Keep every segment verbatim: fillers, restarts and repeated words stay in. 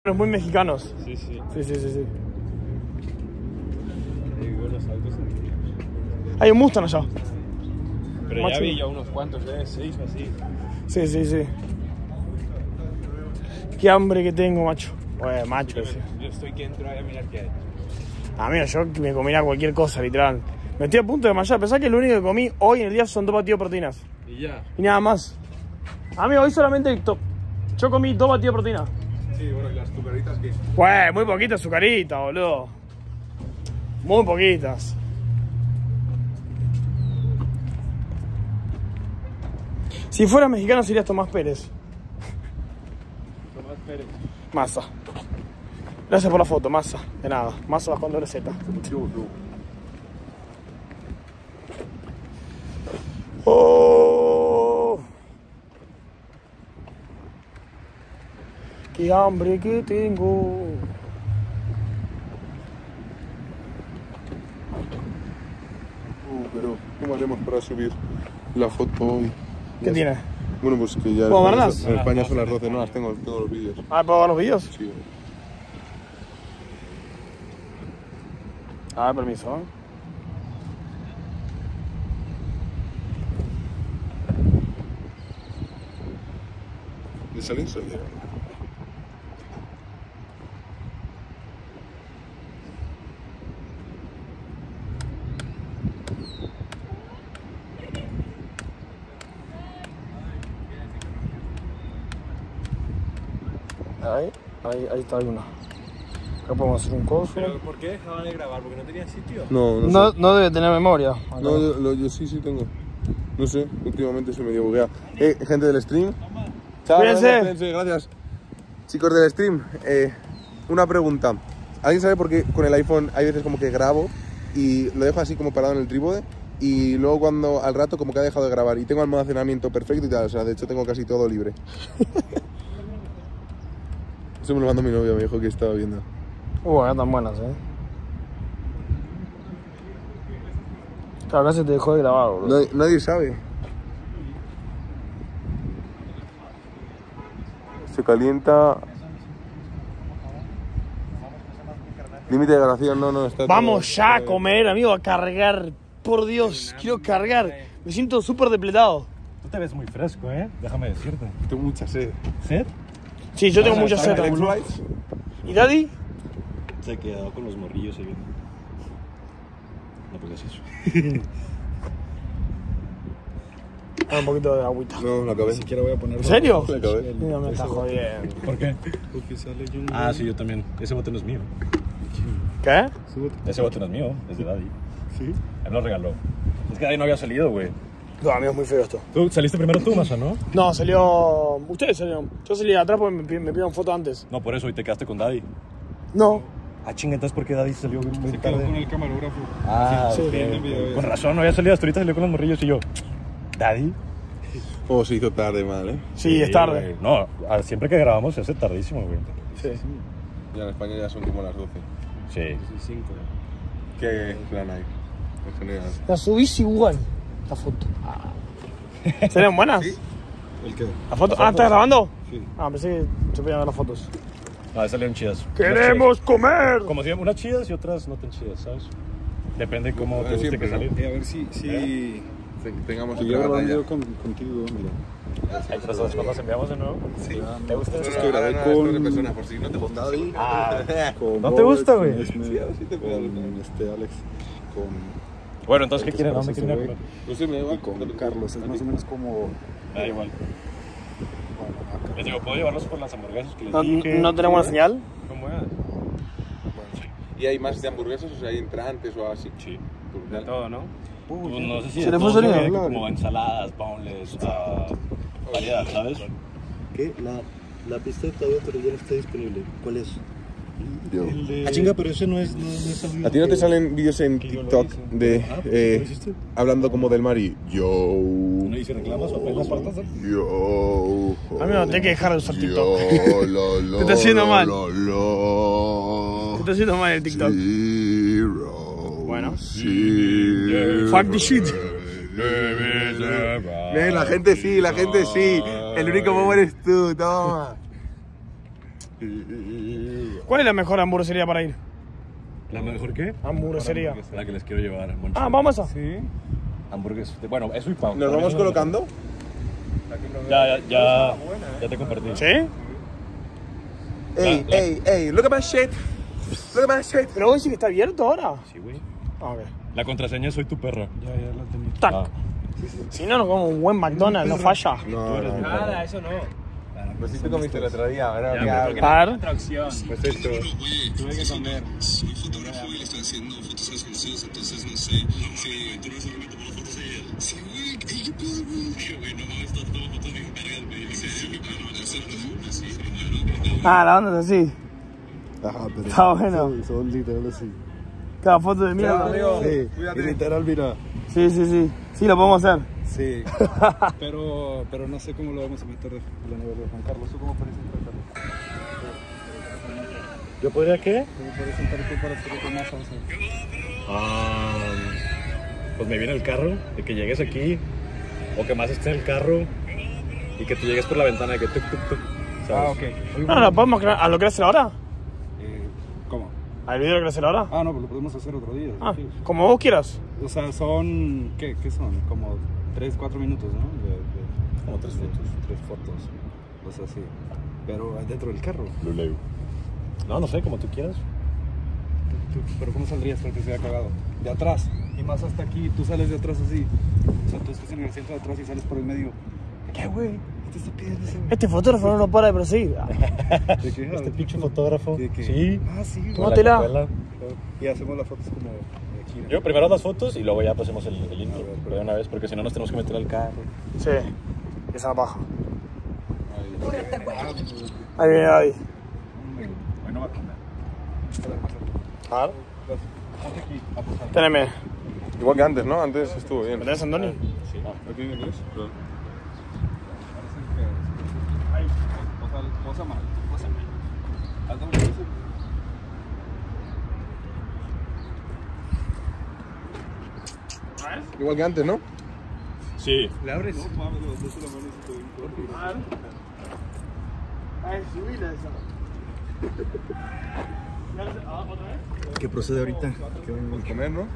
Los muy mexicanos. Sí, sí. Sí, sí, sí, sí. Hay buenos autos antiguos. Hay un Mustang allá. Pero Macho. ya vi yo unos cuantos, ¿eh? Seis o así. Sí, sí, sí. Qué hambre que tengo, macho. Bueno, macho, Yo, sí. yo estoy que entro ahí a mirar qué hay. Amigo, yo me comería cualquier cosa, literal. Me estoy a punto de desmayar. Pensá que lo único que comí hoy en el día son dos batidos de proteínas. Y ya. Y nada más. Amigo, hoy solamente to- yo comí dos batidos de proteína. Sí, bueno, ¿y las azucaritas qué? Güey, muy poquitas azucaritas, boludo. Muy poquitas. Si fuera mexicano serías Tomás Pérez. Tomás Pérez. Massa. Gracias por la foto, Massa. De nada. Massa bajo doble Z. Oh. Qué hambre que tengo. Uh, pero ¿cómo haremos para subir la foto hoy? ¿Qué Ya tiene? sé. Bueno, pues que ya... ¿Puedo en España verlas? son- En España son las doce, no las tengo, tengo los vídeos. Ah, ¿puedo ver los vídeos? Sí. Ah, permiso, ¿eh? ¿De salir soy yo? Ahí, ahí, ahí está una. Acá podemos hacer un coso. ¿Pero por qué dejaban de grabar? ¿Porque no tenía sitio? No, no, No, sé. no debe tener memoria. Acá. No, yo, lo- yo sí, sí tengo. No sé, últimamente se me dio buguea. Eh, gente del stream. Chao, Cuídense. gracias, cuídense, gracias. Chicos del stream, eh, una pregunta. ¿Alguien sabe por qué con el iPhone hay veces como que grabo y lo dejo así como parado en el trípode? Y luego cuando al rato como que ha dejado de grabar y tengo almacenamiento perfecto y tal, o sea, de hecho tengo casi todo libre. Eso me lo mandó mi novio, me dijo que estaba viendo. Uh, acá están buenas, eh. Claro, acá se te dejó de grabar, boludo. Nadie, nadie sabe. Se calienta. Límite de grabación, no, no, está Vamos todo- ya a todo- comer, amigo, a cargar. Por Dios, quiero cargar. Me siento súper depletado. Tú te ves muy fresco, ¿eh? Déjame decirte. Tengo mucha sed. ¿Sed? Sí, yo tengo Ah, mucha está sed. bien, boludo. Electrolytes. ¿Y Daddy? Se quedó con los morrillos ahí viendo. No pongas eso. Ah, un poquito de agüita. No, la acabé. Ni siquiera voy a poner. ¿En serio? La acabé. No me está jodiendo. ¿Por qué? Porque sale yo. Ah, sí, yo también. Ese bote no es mío. ¿Qué? Ese bote no es mío, es de Daddy. Sí. Él me lo regaló. Es que Daddy no había salido, güey. No, amigo, es muy feo esto. Tú saliste primero tú, Masa, ¿no? No, salió. Ustedes salieron. Yo salí de atrás porque me, pi- me pidieron foto antes. No, por eso, y te quedaste con Daddy. No. Ah, chinga, entonces, ¿por qué Daddy salió muy Se quedó con tarde? el camarógrafo. Ah, Sí, ok, sí, ok. el video Con ese. razón, no había salido. Hasta ahorita salió con los morrillos y yo. ¿Daddy? Oh, se hizo tarde mal, ¿eh? Sí, es tarde. güey. No, a- siempre que grabamos se hace tardísimo, güey. Sí. Ya en España ya son como las doce. Sí. cinco. ¿Qué plan hay? En general. La subís igual. La foto. ¿Serían buenas? Sí. ¿El qué? ¿La foto? Ah, ¿estás grabando? Sí. Ah, pensé que se podían ver las fotos. Ah, salieron chidas. Unas ¡Queremos comer! chidas. Como siempre, unas chidas y otras no tan chidas, ¿sabes? Depende cómo Bueno, te guste siempre, que ¿no? salir. Eh, a ver si. si... Sí, tengamos Si otra yo grabo un batalla. video con, contigo, mira. Ahí tras las las enviamos de nuevo. Sí. ¿Te gusta No, eso? no, ahora no, con- esto de persona, por si no te gusta. Ah, Con ¿No te gusta, Robert, güey? con Esme, Sí, sí te puedo con gustar. este Alex, con, bueno, entonces, ¿qué ¿Qué quieren? se ¿Dónde parece quieren ese ir? Pues sí, me da y igual. con No te Carlos. Es más o menos como. Da igual. Bueno, acá. Les digo, ¿puedo llevarlos por las hamburguesas que les ¿No, dije? ¿no tenemos una señal? ¿Cómo es? ¿Y hay más de hamburguesas? O sea, hay entrantes o algo así. Sí. Brutal. Todo, ¿no? Pues no sé si Se de le fue todo, sonido, porque claro. como ensaladas, boneless, ah, variedad, ¿sabes? ¿Qué? La, la pista de Tadeo pero ya no está disponible. ¿Cuál es? Yo. El de- Ah, chinga, pero ese no es, no, no es audio. ¿A ti no te salen vídeos en Que yo lo TikTok hice. de Ah, pues, eh, ¿lo hiciste? hablando como del mar y yo, ¿No hice reclamas o apenas faltas? yo, Amigo, tenés que dejar de usar TikTok. yo, lo, lo, Te está haciendo lo, mal. lo, lo, Te está haciendo mal el TikTok. Zero, Bueno. zero. Fuck the shit. Ven, la gente sí, la gente sí. El único bobo eres tú, toma. ¿Cuál es la mejor hamburguesería para ir? ¿La mejor qué? Hamburguesería. La que les quiero llevar. Moncho. Ah, vamos a esa. Sí. Hamburguesas. Bueno, eso y pavo. ¿Nos vamos colocando? Ya, ya, ya. Ya te compartí. ¿Sí? Ey, La- la- ey, ey, look at my shit. Look at my shit. Pero vos decís que está abierto ahora. Sí, güey. Ah, ok. La contraseña es soy tu perra. Ya, ya la tenía. Tac. Ah. Si no, no como un buen McDonald's, no falla. No, no, no. Nada, eso no. Pues sí te comiste el otro día, ¿verdad? Ya, Que pero habla. porque Par. no hay otra opción. Pues esto. Tuve que comer. Soy fotógrafo y le estoy haciendo fotos a desconocidos, entonces no sé si tú no solamente tomas fotos a ella. Sí, güey, ey, qué pedo, güey. Dije, güey, no mames, estás tomando fotos bien vergas, güey. Y dice, sí, mi mano, la hacer una así, hermano. Ah, la onda es así. Ajá, pero. Está bueno. Son, son literal así. Cada foto de mierda. Sí, y literal, mira. Sí, sí, sí. Sí, lo podemos hacer. Sí. pero, pero no sé cómo lo vamos a meter de la novela de Juan Carlos. ¿Tú cómo puedes entrar, Carlos? ¿Yo podría qué? ¿Cómo puedes entrar tú para hacer con más salsa? Ah, pues me viene el carro, de que llegues aquí, o que más esté en el carro, y que tú llegues por la ventana de que tuk tuk tuk. ¿sabes? Ah, ok. No, no, podemos crear. ¿A lo querés hacer ahora? Eh, ¿Cómo? ¿Al video lo querés hacer ahora? Ah, no, pues lo podemos hacer otro día. Ah, sí. como vos quieras. O sea, son. ¿Qué, qué son? Como tres, cuatro minutos, ¿no? De, de- Como tres de- fotos. Tres fotos. O sea, sí. Pero dentro del carro. Lo leo. No, no sé, como tú quieras. Tú- Pero ¿cómo saldrías con que se haya cagado? De atrás. Y más hasta aquí. Tú sales de atrás así. O sea, tú estás en el centro de atrás y sales por el medio. ¿Qué, güey? Este está pidiendo ese. Este fotógrafo no lo para de perseguir. ¿De qué? Este pinche fotógrafo. ¿De qué? Sí. Ah, sí. güey. Tómatela. Con la cajuela. Y hacemos las fotos como de aquí. ¿no? Yo primero haz las fotos y luego ya pasemos el, el intro. A ver, pero de una vez, porque si no nos tenemos que meter al carro. Sí. Esa paja. Ahí. Ahí viene Daddy. Hoy no va a comer. A ver. Ponte aquí, a posar. Teneme. Igual que antes, ¿no? Antes estuvo bien. ¿Me tenés, Andoni? Sí. ¿Aquí en inglés? Claro. Parece que. Ahí. Posa, posa mal. Posa mal. Haz doble beso. Igual que antes, ¿no? Sí. ¿Le abres? No, mames, los dos de la mano y se te ven cortos. A ver. Ay, subila esa. ¿Otra vez? ¿Qué procede ahorita? ¿Qué Pues comer, ¿no?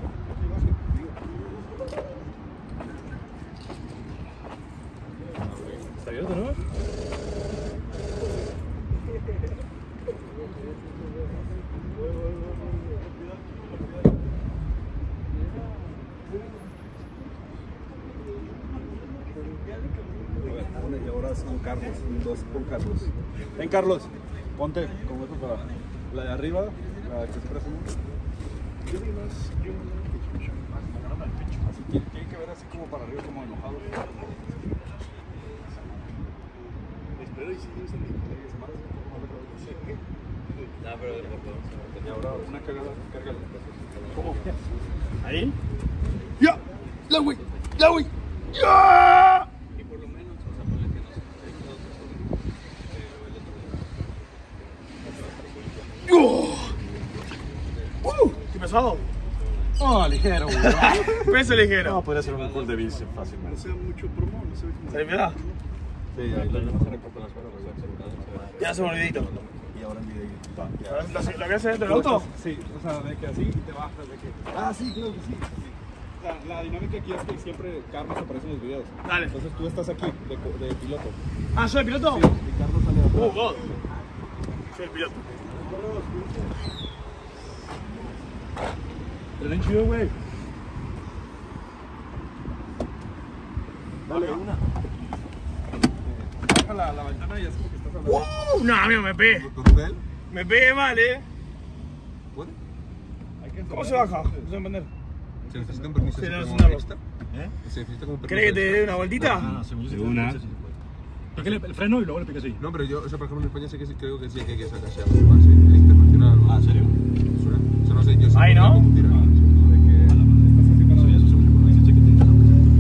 ¿Está abierto, no? Y ahora son Carlos, dos con Carlos. Ven, Carlos, ponte como esto para la de arriba, la que se presume. Así tiene, tiene que ver así como para arriba, como enojado. Espero y si no se me No, pero y ahora una cagada, cárgala. ¿Cómo? ¿Ahí? ¡Ya! ¡La güey! ¡La güey! ¡Ya! y por lo menos, o sea, por el que no se pero el otro. ¡Uh! ¿Qué pesado? Oh, ligero, güey. Peso ligero. No, podría ser un pull de bici No fácilmente. sea mucho promo, no se ve como. ¿Se le mira? Sí, ahí lo no se recorta las horas. Ya hacemos el videito. Y ahora el video. ¿Lo que haces dentro del auto? Sí, o sea, de que así y te bajas, de que. Ah, sí, claro que sí. O sea, la dinámica aquí es que siempre Carlos aparece en los videos. Dale. Entonces tú estás aquí, de, co- de piloto. Ah, ¿soy el piloto? Sí, y Carlos sale de atrás. Oh, God. Soy el piloto. Tren chido, güey. Dale, una. Baja la, la ventana y es como que estás hablando. Uh, no, amigo, me pegué. ¿Cóctel? Me pegué mal, ¿eh? ¿Puede? Hay que ¿Cómo se baja? No sé entender. ¿Se necesita un permiso Sí, no, como es una extra? ¿Eh? ¿Se necesita como permiso ¿Querés que te extra? dé una vueltita? Ah, según yo sí De puede, una. sí, sí puede. Porque el, el freno y luego le pica así. No, pero yo, o sea, por ejemplo, en España sé que sí, creo que sí que hay que sacarse algo más eh, internacional. ¿no? Ah, ¿en serio? ¿Suena? O sea, no sé, yo sé Ahí, que ¿no? conducir aquí. Eso ya es según yo por la licencia que tengas.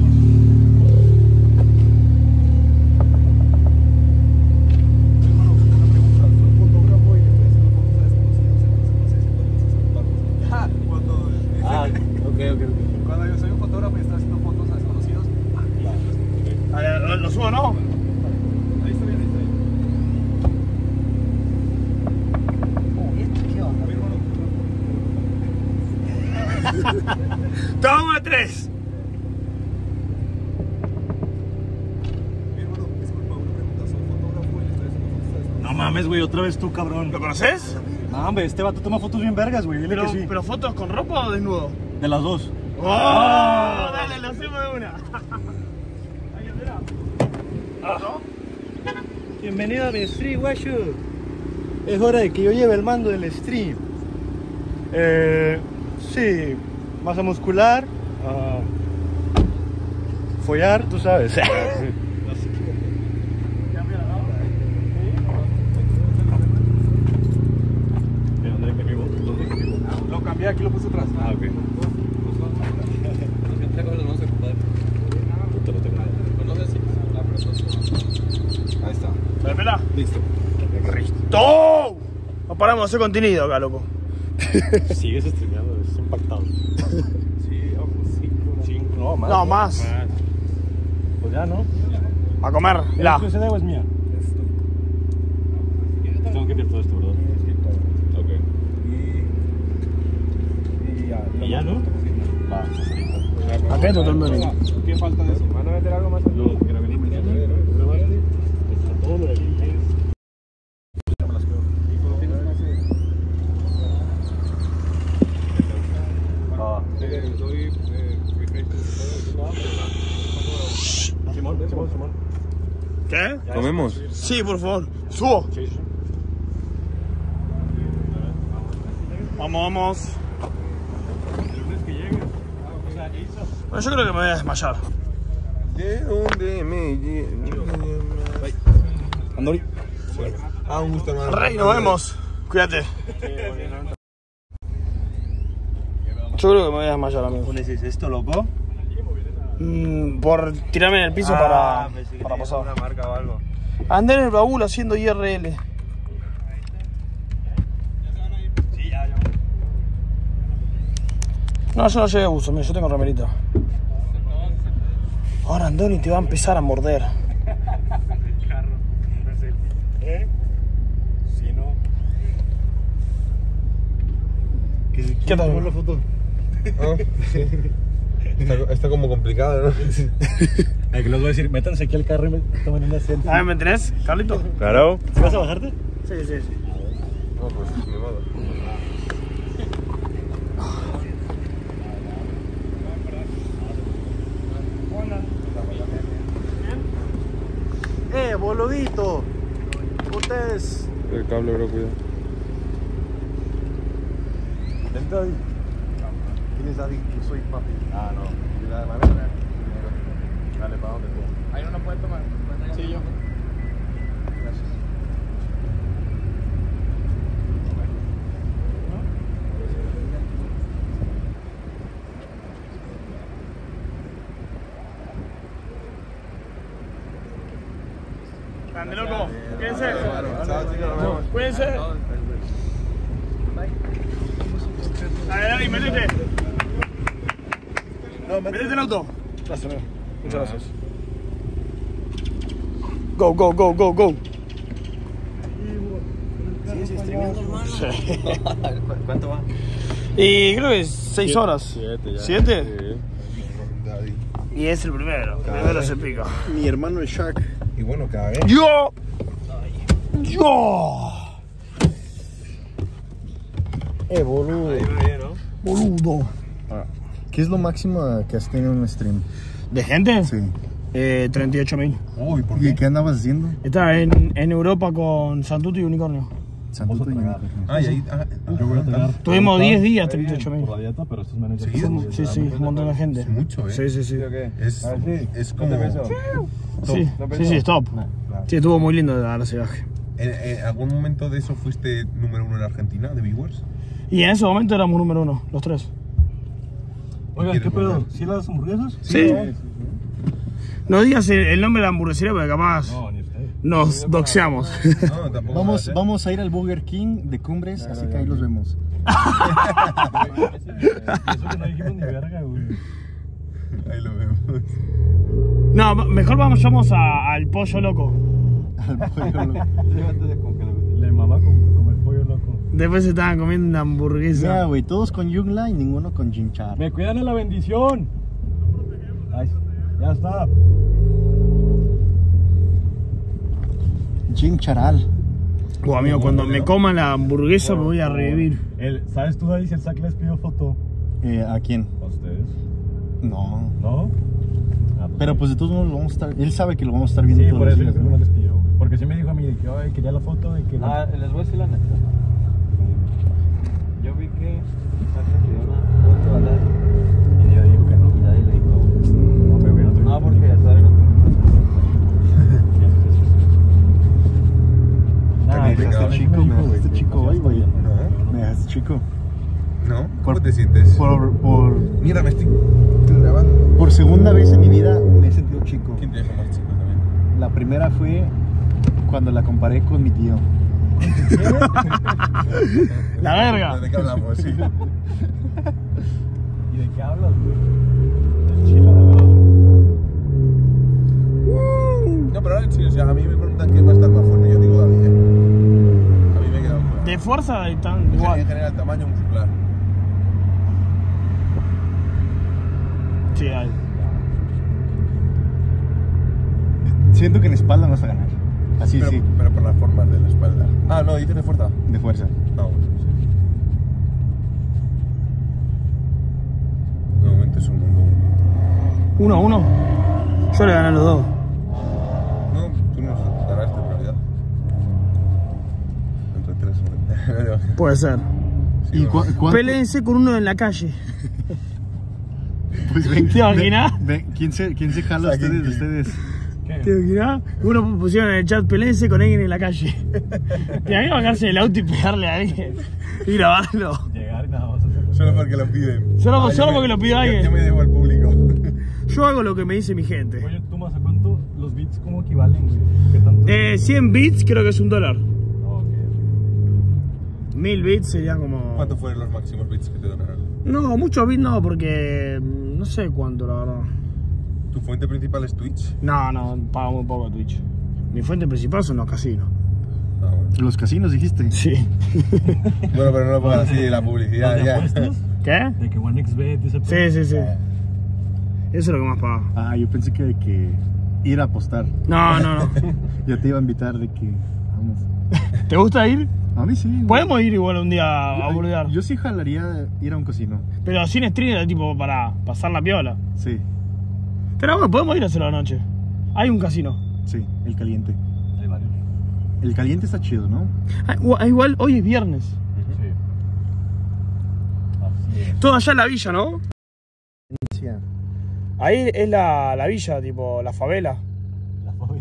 Ah, ok, ok, ok. Cuando yo soy un fotógrafo y estoy haciendo fotos a desconocidos, A ver, ¿Lo, lo subo, no? ahí está bien, ahí está bien. Toma tres. Mi hermano, disculpa, una pregunta. Soy fotógrafo y le estoy haciendo fotos a esto. No mames, güey, otra vez tú, cabrón. ¿Lo conoces? No, hombre, este vato toma fotos bien vergas, güey. Dile Pero, que sí. pero fotos con ropa o desnudo. De las dos. ¡Oh! Dale, lo hacemos de una. Ahí, espera. ¿No? Bienvenido a mi stream, guacho. Es hora de que yo lleve el mando del stream. Eh, sí, masa muscular, uh, follar, tú sabes. Lo cambié, aquí lo puse atrás. Ah, ok. Ahí está. Espera. Listo. ¡Todo! No paramos de hacer contenido acá, loco. Sigues streameando, es impactado. Sí, ojo, cinco. Cinco, no, más. No, más. Pues ya, ¿no? A comer. La. ¿Es ese de o es mía? Tengo que tirar todo esto, ¿verdad? Ok. Y, y ya. ¿Y ya, no? Va, ahorita. Acá está todo el ¿Qué falta de eso? ¿Van a meter algo más? Lo que grabé mañana, grabaste, está todo lo de aquí que es. Ah, Doy Simón, Simón, Simón. ¿Qué? ¿Comemos? Sí, por favor. Subo. Sí, sí. Vamos, vamos. El lunes que llegue. O sea, hizo. Bueno, yo creo que me voy a desmayar. ¿De dónde me lle- Andori. Ah, un gusto, hermano. Rey, nos vemos. Cuídate. Yo creo que me voy a desmayar, amigo. ¿Cómo es esto, loco? Mm, por tirarme en el piso Ah, para, para pasar. una marca o algo. Andé en el baúl haciendo I R L. No, yo no llegué a uso, mira, yo tengo remerita. Ahora Andoni te va a empezar a morder. ¿Eh? Si no. ¿Qué tal? ¿Cómo la foto? Ah, está, está como complicado, ¿no? Ay, que les voy a decir, métanse aquí al carro y me tomen una selfie. A ver, ¿me tenés, Carlito? Claro. ¿Sí vas a bajarte? Sí, sí, sí. No, pues ni modo. ¡Eh, boludito! Ustedes. El cable, bro, cuidado. Vente ahí. ¿Quién es Daddy? Yo soy papi. Ah, no. Mira, dale, Dale, ¿para dónde tú? Ahí no puede tomar. Sí, yo. Gracias. Grande, loco. Cuídense. Chao, chicos, nos vemos. Cuídense. Dale, dale, métete. No, Métete en el auto. Gracias, amigo. Muchas gracias. Go, go, go, go, go. ¿Sigues streameando, hermano? Sí. ¿Cuánto va? Y creo que es seis horas. Siete ya. ¿Siete? Daddy. Y es el primero. El primero se pica. Mi hermano el Shark. Y bueno, cada vez. ¡Yo! ¡Yo! Eh, boludo. Boludo. ¿Qué es lo máximo que has tenido en un stream? ¿De gente? Sí. Eh, treinta y ocho mil. Uy, ¿por ¿Y qué? qué andabas haciendo? Estaba en, en Europa con Santuto y Unicornio. Santuto y Unicornio. Ah, y ahí. Ah, Yo voy a tragar. Tuvimos diez días, treinta y ocho mil. Por la dieta, pero estos manes ya Sí, son- Sí, sí, un montón de gente. es mucho, ¿eh? Sí, sí, sí. Es, es como. Sí, sí, sí, stop. Sí, estuvo muy lindo dar ese viaje. ¿En, en algún momento de eso fuiste número uno en Argentina de viewers? Y en ese momento éramos número uno, los tres. Oigan, ¿qué ¿Quieres pedo? volver? ¿Sí las hamburguesas? Sí. No digas el, el nombre de la hamburguesería porque capaz No, ni usted. nos doxeamos. No, tampoco. Vamos, más, ¿eh? vamos a ir al Burger King de Cumbres, así que ahí los vemos. Eso que no dijimos ni verga, güey. Ahí lo vemos. No, mejor vamos, vamos a- al pollo loco. Al pollo loco. Le mamá con, con el pollo loco. Después se estaban comiendo una hamburguesa. Mira, güey, todos con Yungla y ninguno con Jinchar. Me cuidan en la bendición. Ay, ya está. Jim Charal. Oh, amigo, cuando me coma la hamburguesa me voy a revivir. El, ¿Sabes tú, David, si el Zac les pidió foto? Eh, ¿A quién? ¿A ustedes? No. ¿No? Ah, Pero pues de todos modos lo vamos a estar. Él sabe que lo vamos a estar viendo sí, todos por los eso días, yo ¿no? no les pidió. Porque sí me dijo a mí de que ay, quería la foto de que. Ah, les voy a decir la neta. Yo vi que Zac le pidió una foto a Daddy Y ella dijo que no. y Daddy le dijo, No, pero yo no tengo. no, porque todavía no tengo más. Nah, También pues, pecado. este Chico, me dijo, dejaste que chico no hoy, güey. ¿No? Me dejaste chico. ¿No? ¿Cómo Por- te sientes? Por, por, Mira, me estoy grabando. por segunda vez en mi vida me he sentido chico. ¿Quién te deja más chico también? La primera fue cuando la comparé con mi tío. La verga. ¿De qué hablamos? Sí. ¿Y de qué hablas, güey? Del chile, de verdad. No, pero ahora en serio, o sea, a mí me preguntan quién va a estar más fuerte. Yo digo David, ¿eh? A mí me queda claro. De fuerza y tan En igual. general, tamaño muscular. Sí, hay. Siento que en espalda no vas a ganar. Así pero, sí, pero por las formas de la espalda. Ah, no, dices de fuerza. de fuerza. No, bueno, sí. De momento es un mundo. Uno a uno. Yo le gané a los dos. No, tú no ganaste en realidad. Entre tres. ¿No? Puede ser. Sí, ¿Y no. cu cuánto? Pélense con uno en la calle. Pues ven, ¿Te imaginas? ven- ven, ¿quién, se, ¿Quién se jala a O sea, ustedes? ¿quién- ustedes? ¿Te imaginas? Uno pusieron en el chat, pelense con alguien en la calle. ¿Te imaginas bajarse del auto y pegarle a alguien? Y grabarlo. Llegar y nada más hacer. Solo porque lo piden. Solo- Ah, yo solo me- porque lo pide yo- alguien. Yo me debo al público. Yo hago lo que me dice mi gente. Oye, tú más a cuánto los bits cómo equivalen, güey. ¿Qué tanto? Eh, cien bits creo que es un dólar. Ok. mil bits serían como... ¿Cuántos fueron los máximos bits que te donaron? No, muchos bits no, porque no sé cuánto, la verdad. ¿Tu fuente principal es Twitch? No, no, paga muy poco Twitch. Mi fuente principal son los casinos. Ah, bueno. Los casinos dijiste. Sí. Bueno, pero no lo pongas así la publicidad ¿Los de ya. apuestas? ¿Qué? De que OneXBet y ese Sí, sí, sí. Eso es lo que más paga. Ah, yo pensé que, que ir a apostar. No, no, no. Ya te iba a invitar de que vamos. ¿Te gusta ir? A mí sí. Podemos ir igual un día a boludear. Yo sí jalaría ir a un casino. Pero sin stream, tipo para pasar la piola. Sí, Pero bueno, podemos ir a hacerlo anoche. Hay un casino. sí, el caliente. Hay varios. El caliente está chido, ¿no? Ah, igual- igual hoy es viernes. Sí. Así es. Todo allá en la villa, ¿no? Sí. Ahí es la, la villa, tipo la favela. La favela.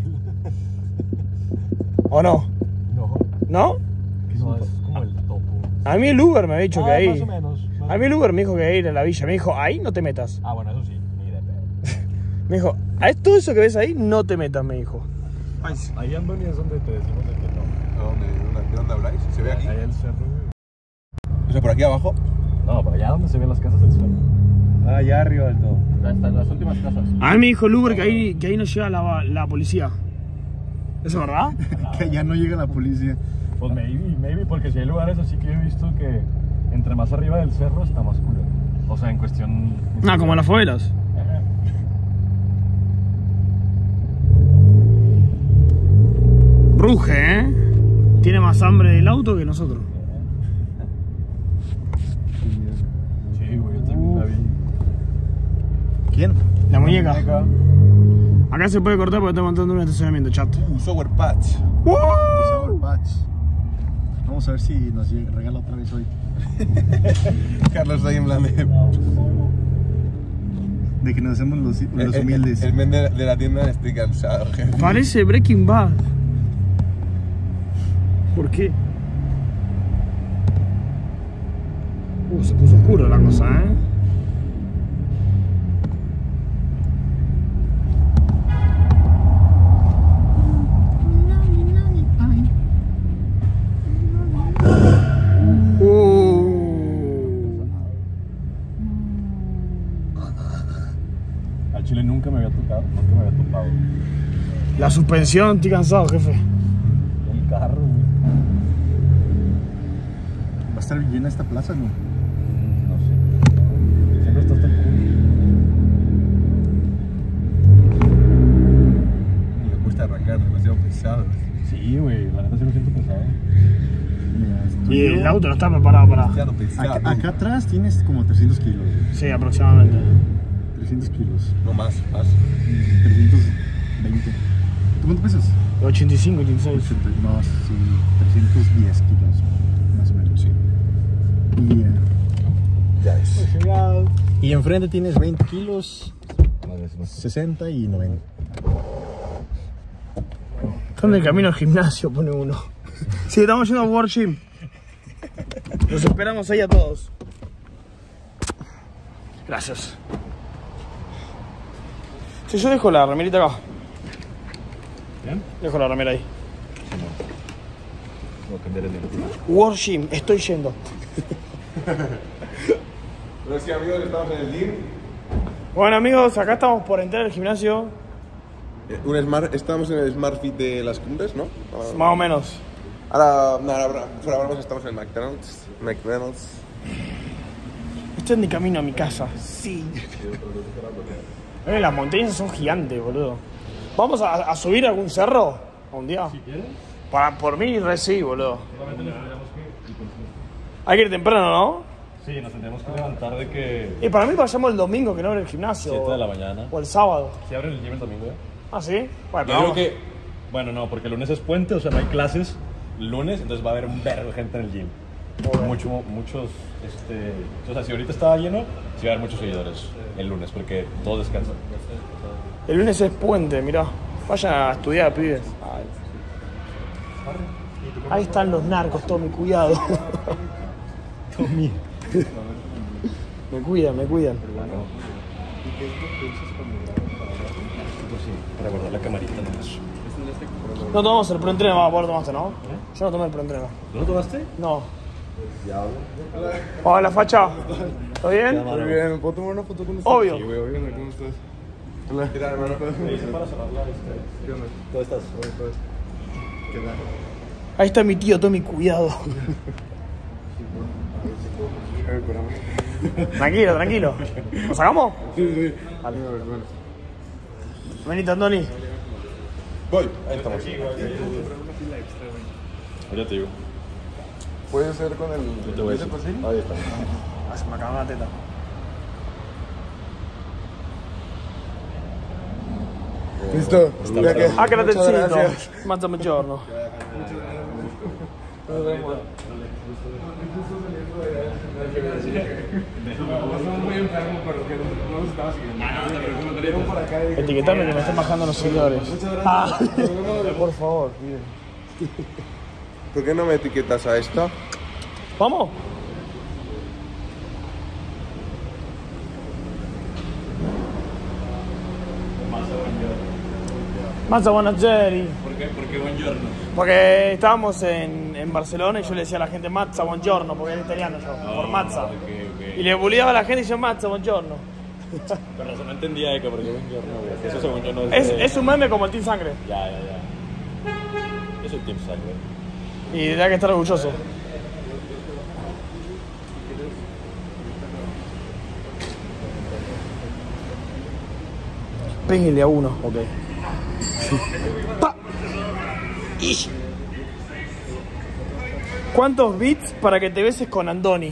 ¿O no? No. ¿No? No, es como el topo. A mí el Uber me ha dicho que Ah, ahí. más o menos. más A mí el Uber me dijo que ir a la villa. Me dijo, ahí no te metas. Ah, bueno, eso sí. Ni de pedo. Me dijo, a todo eso que ves ahí, no te metas, me dijo. Ahí, Andoni, es donde te decimos de que no. ¿De dónde, de dónde habláis? ¿Se ve aquí? Ahí el cerro, güey. O sea, por aquí abajo. No, por allá donde se ven las casas del suelo. Ah, allá arriba del todo. Hasta las últimas casas. A mí me dijo el Uber que ahí, que ahí no llega la, la policía. ¿Eso es verdad? Que allá no llega la policía. Pues maybe, maybe, porque si hay lugares así que he visto que entre más arriba del cerro está más culo. O sea, en cuestión... Ah, como en las favelas. Eh, Ruge, ¿eh? Tiene más hambre del auto que nosotros. Sí, güey, yo también la vi. ¿Quién? La muñeca. Muñeca. Acá se puede cortar porque está montando un estacionamiento, chat. Uh, Sour Patch. Sour Patch. Vamos a ver si nos llega- regala otra vez hoy. Carlos ahí en plan de... De que nos hacemos los, los El- humildes. El, el men de, de la tienda, estoy cansado, jefe. Parece Breaking Bad. ¿Por qué? Uh, se puso oscuro la cosa, ¿eh? Uh. Al chile nunca me había tocado, nunca me había topado. La suspensión, estoy cansado, jefe. El carro, güey. estar llena esta plaza, ¿no? No sé. Siempre está tan cool. Me cuesta arrancar, demasiado pesado. Sí, güey, la neta sí lo siento pesado. Mira, estoy Y yo- el auto no está preparado para... Demasiado pesado. Acá, acá atrás tienes como trescientos kilos, güey. Sí, aproximadamente. trescientos kilos. No más, más. trescientos veinte. ¿Tú cuánto pesas? ochenta y cinco, ochenta y seis. ochenta, no, sí, trescientos diez kilos, más o menos, sí. Y, eh, Ya es. y enfrente tienes veinte kilos, Más veces más. sesenta y noventa. Están de camino al gimnasio, pone uno. Sí, estamos yendo a World Gym. Los esperamos ahí a todos. Gracias. Si yo dejo la remerita acá. ¿Bien? Dejo la remera ahí. Voy a cambiar el dinero. World Gym, estoy yendo. Pero sí, amigos, estamos en el gym. Bueno amigos, acá estamos por entrar al gimnasio. Eh, Un smart, estamos en el Smart Fit de las cumbres, ¿no? Ah, Más o menos. Ahora, no, ahora, fuera ahora estamos en el McDonald's. McDonald's. Estoy de camino a mi casa. Sí. Eh, las montañas son gigantes, boludo. ¿Vamos a, a subir algún cerro? ¿Un día? Si quieres, Para, por mí, re sí, boludo. solamente nos tendríamos que ir con su- Hay que ir temprano, ¿no? Sí, nos tendríamos que levantar de que Y para mí vayamos el domingo, que no abre el gimnasio. siete de la mañana. O el sábado. ¿Si abren el gym el domingo? ¿Eh? ¿Ah, sí? Bueno, Yo pero creo vamos. que... Bueno, no, porque el lunes es puente, o sea, no hay clases el lunes, entonces va a haber un verbo de gente en el gym. Mucho, muchos, este... O sea, si ahorita estaba lleno, sí va a haber muchos seguidores el lunes, porque todos descansan. El lunes es puente, mirá. Vayan a estudiar, pibes. Ay. Ahí están los narcos, Tommy, cuidado. Tommy. Me cuidan, me cuidan. Pues sí, para guardar la camarita nomás. No tomamos el preentreno, vos lo tomaste, ¿no? Yo no tomé el preentreno. ¿No lo tomaste? No. Hola, facha. ¿Todo bien? Muy bien, ¿puedo tomar una foto con usted? Obvio. Sí, güey, obvio, ¿cómo estás? Hola. ¿Qué tal, hermano? Me dicen para cerrarla, este... ¿Qué onda? ¿Cómo estás? ¿Qué tal? Ahí está mi tío, Tommy, cuidado. Tranquilo, tranquilo. ¿Nos sacamos? Sí, sí. Vale. Venite, Antoni. Voy. Ahí estamos. Ya te digo. ¿Puede ser con el... Yo te voy a decir. Ahí está. Ah, se me acabó la teta. Listo. Ya que- Ah, che la Muchas tezzino. gracias. Mazza giorno. Etiquetame que me están bajando los seguidores. Ah, por favor, pibe. ¿Por qué no me etiquetas a esta? ¿Vamos? Mazza buongiorno. ¿Por qué? ¿Por qué buongiorno? Porque estábamos en, en Barcelona y yo le decía a la gente Mazza buongiorno, porque era italiano yo, por Mazza. Ok, ok. Y le bulleaba a la gente y decía Mazza buongiorno. Con razón no entendía Eka, porque buongiorno, güey. Eso según yo no es... Es, de- es un meme como el Team Sangre. Ya, ya, ya. Yo soy Team Sangre. Y tendrá que estar orgulloso. Péguenle a uno. Ok. Pa. Ish. ¿Cuántos bits para que te beses con Andoni?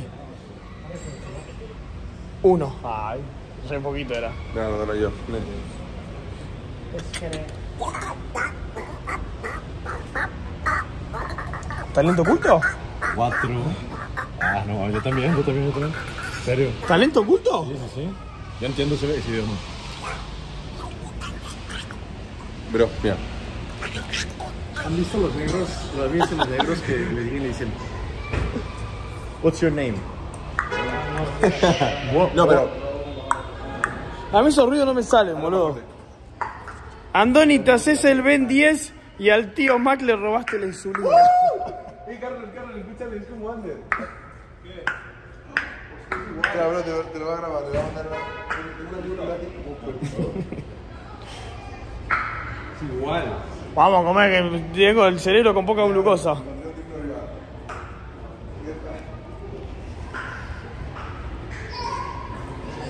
Uno. Ay, re poquito era. No, no, no, yo. ¿Talento oculto? Cuatro. Ah, no, yo también, yo también, yo también. ¿En serio? ¿Talento oculto? Sí, sí, sí. Yo entiendo ese ese idioma. Bro, mira. ¿Han visto los negros? ¿Lo han visto los negros que le dicen y le dicen What's your name? No, pero... A mí esos ruidos no me salen, boludo. Andoni, te haces el Ben diez y al tío Mac le robaste la insulina. ¡Eh, Carlos, Carlos, escúchame, es como Ander! ¿Qué? Espera, bro, te, te lo voy a grabar, te lo voy a mandar una... Igual. Vamos a comer, que tengo el cerebro con poca glucosa.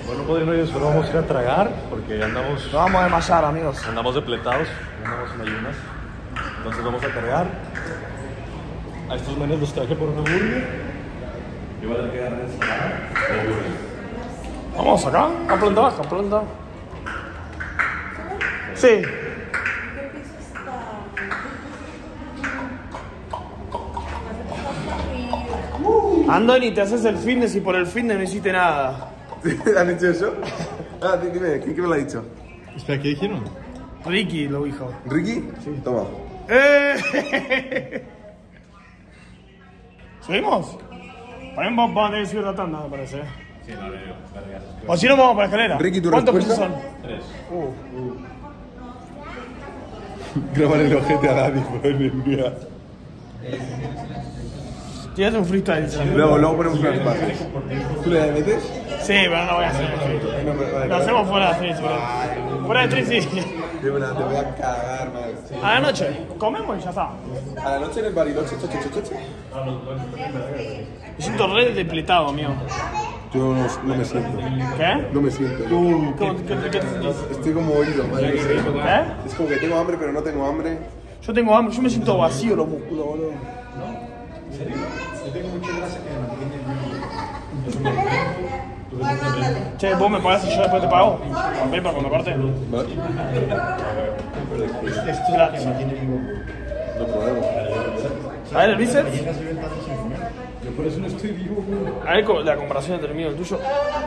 Bueno, podríamos solo vamos a ir a tragar porque andamos, Nos vamos a desmayar, amigos. andamos depletados, andamos en ayunas. Entonces vamos a cargar. A estos menes los traje por una burger. Yo voy a tener que agarrar ensalada o burger. Vamos acá, a planta baja, a planta. Sí. Andoni, te haces el fitness y por el fitness no hiciste nada. ¿Han dicho eso? Ah, dime, ¿quién me lo ha dicho? Espera, ¿qué dijeron? Ricky lo dijo. ¿Ricky? Sí. Toma. ¡Eh! ¿Subimos? Para mí vamos a tener que subir la tanda, me parece. Sí, no, no, no. O si no, vamos por la escalera. Ricky, ¿tu ¿cuántos respuesta? pisos son? Tres. Grabar el ojete a Dani, madre mía. Tírate un freestyle. ¿sabes? Luego, luego ponemos unas bases. ¿Tú le metes? Sí, pero no voy a hacer freestyle. No, pero, vale, Lo hacemos fuera de street, bro. Fuera de street, sí. De verdad, te voy a cagar, madre. A la noche, comemos y ya está. A la noche en el bariloche, choche, choche, choche. Me siento re depletado, mío. Yo no, no me siento. ¿Qué? No me siento. ¿Cómo- ¿Qué, qué te sentís? Estoy como oído, madre. ¿Eh? Es como que tengo hambre, pero no tengo hambre. Yo tengo hambre, yo me siento vacío los músculos, boludo. Che, vos me pagás y yo después te pago. ¿Con PayPal cuando corte? ¿Vale? Gratis. No problema. A ver el bíceps. Yo por eso no estoy vivo, güey. A ver co- la comparación entre el mío y el tuyo.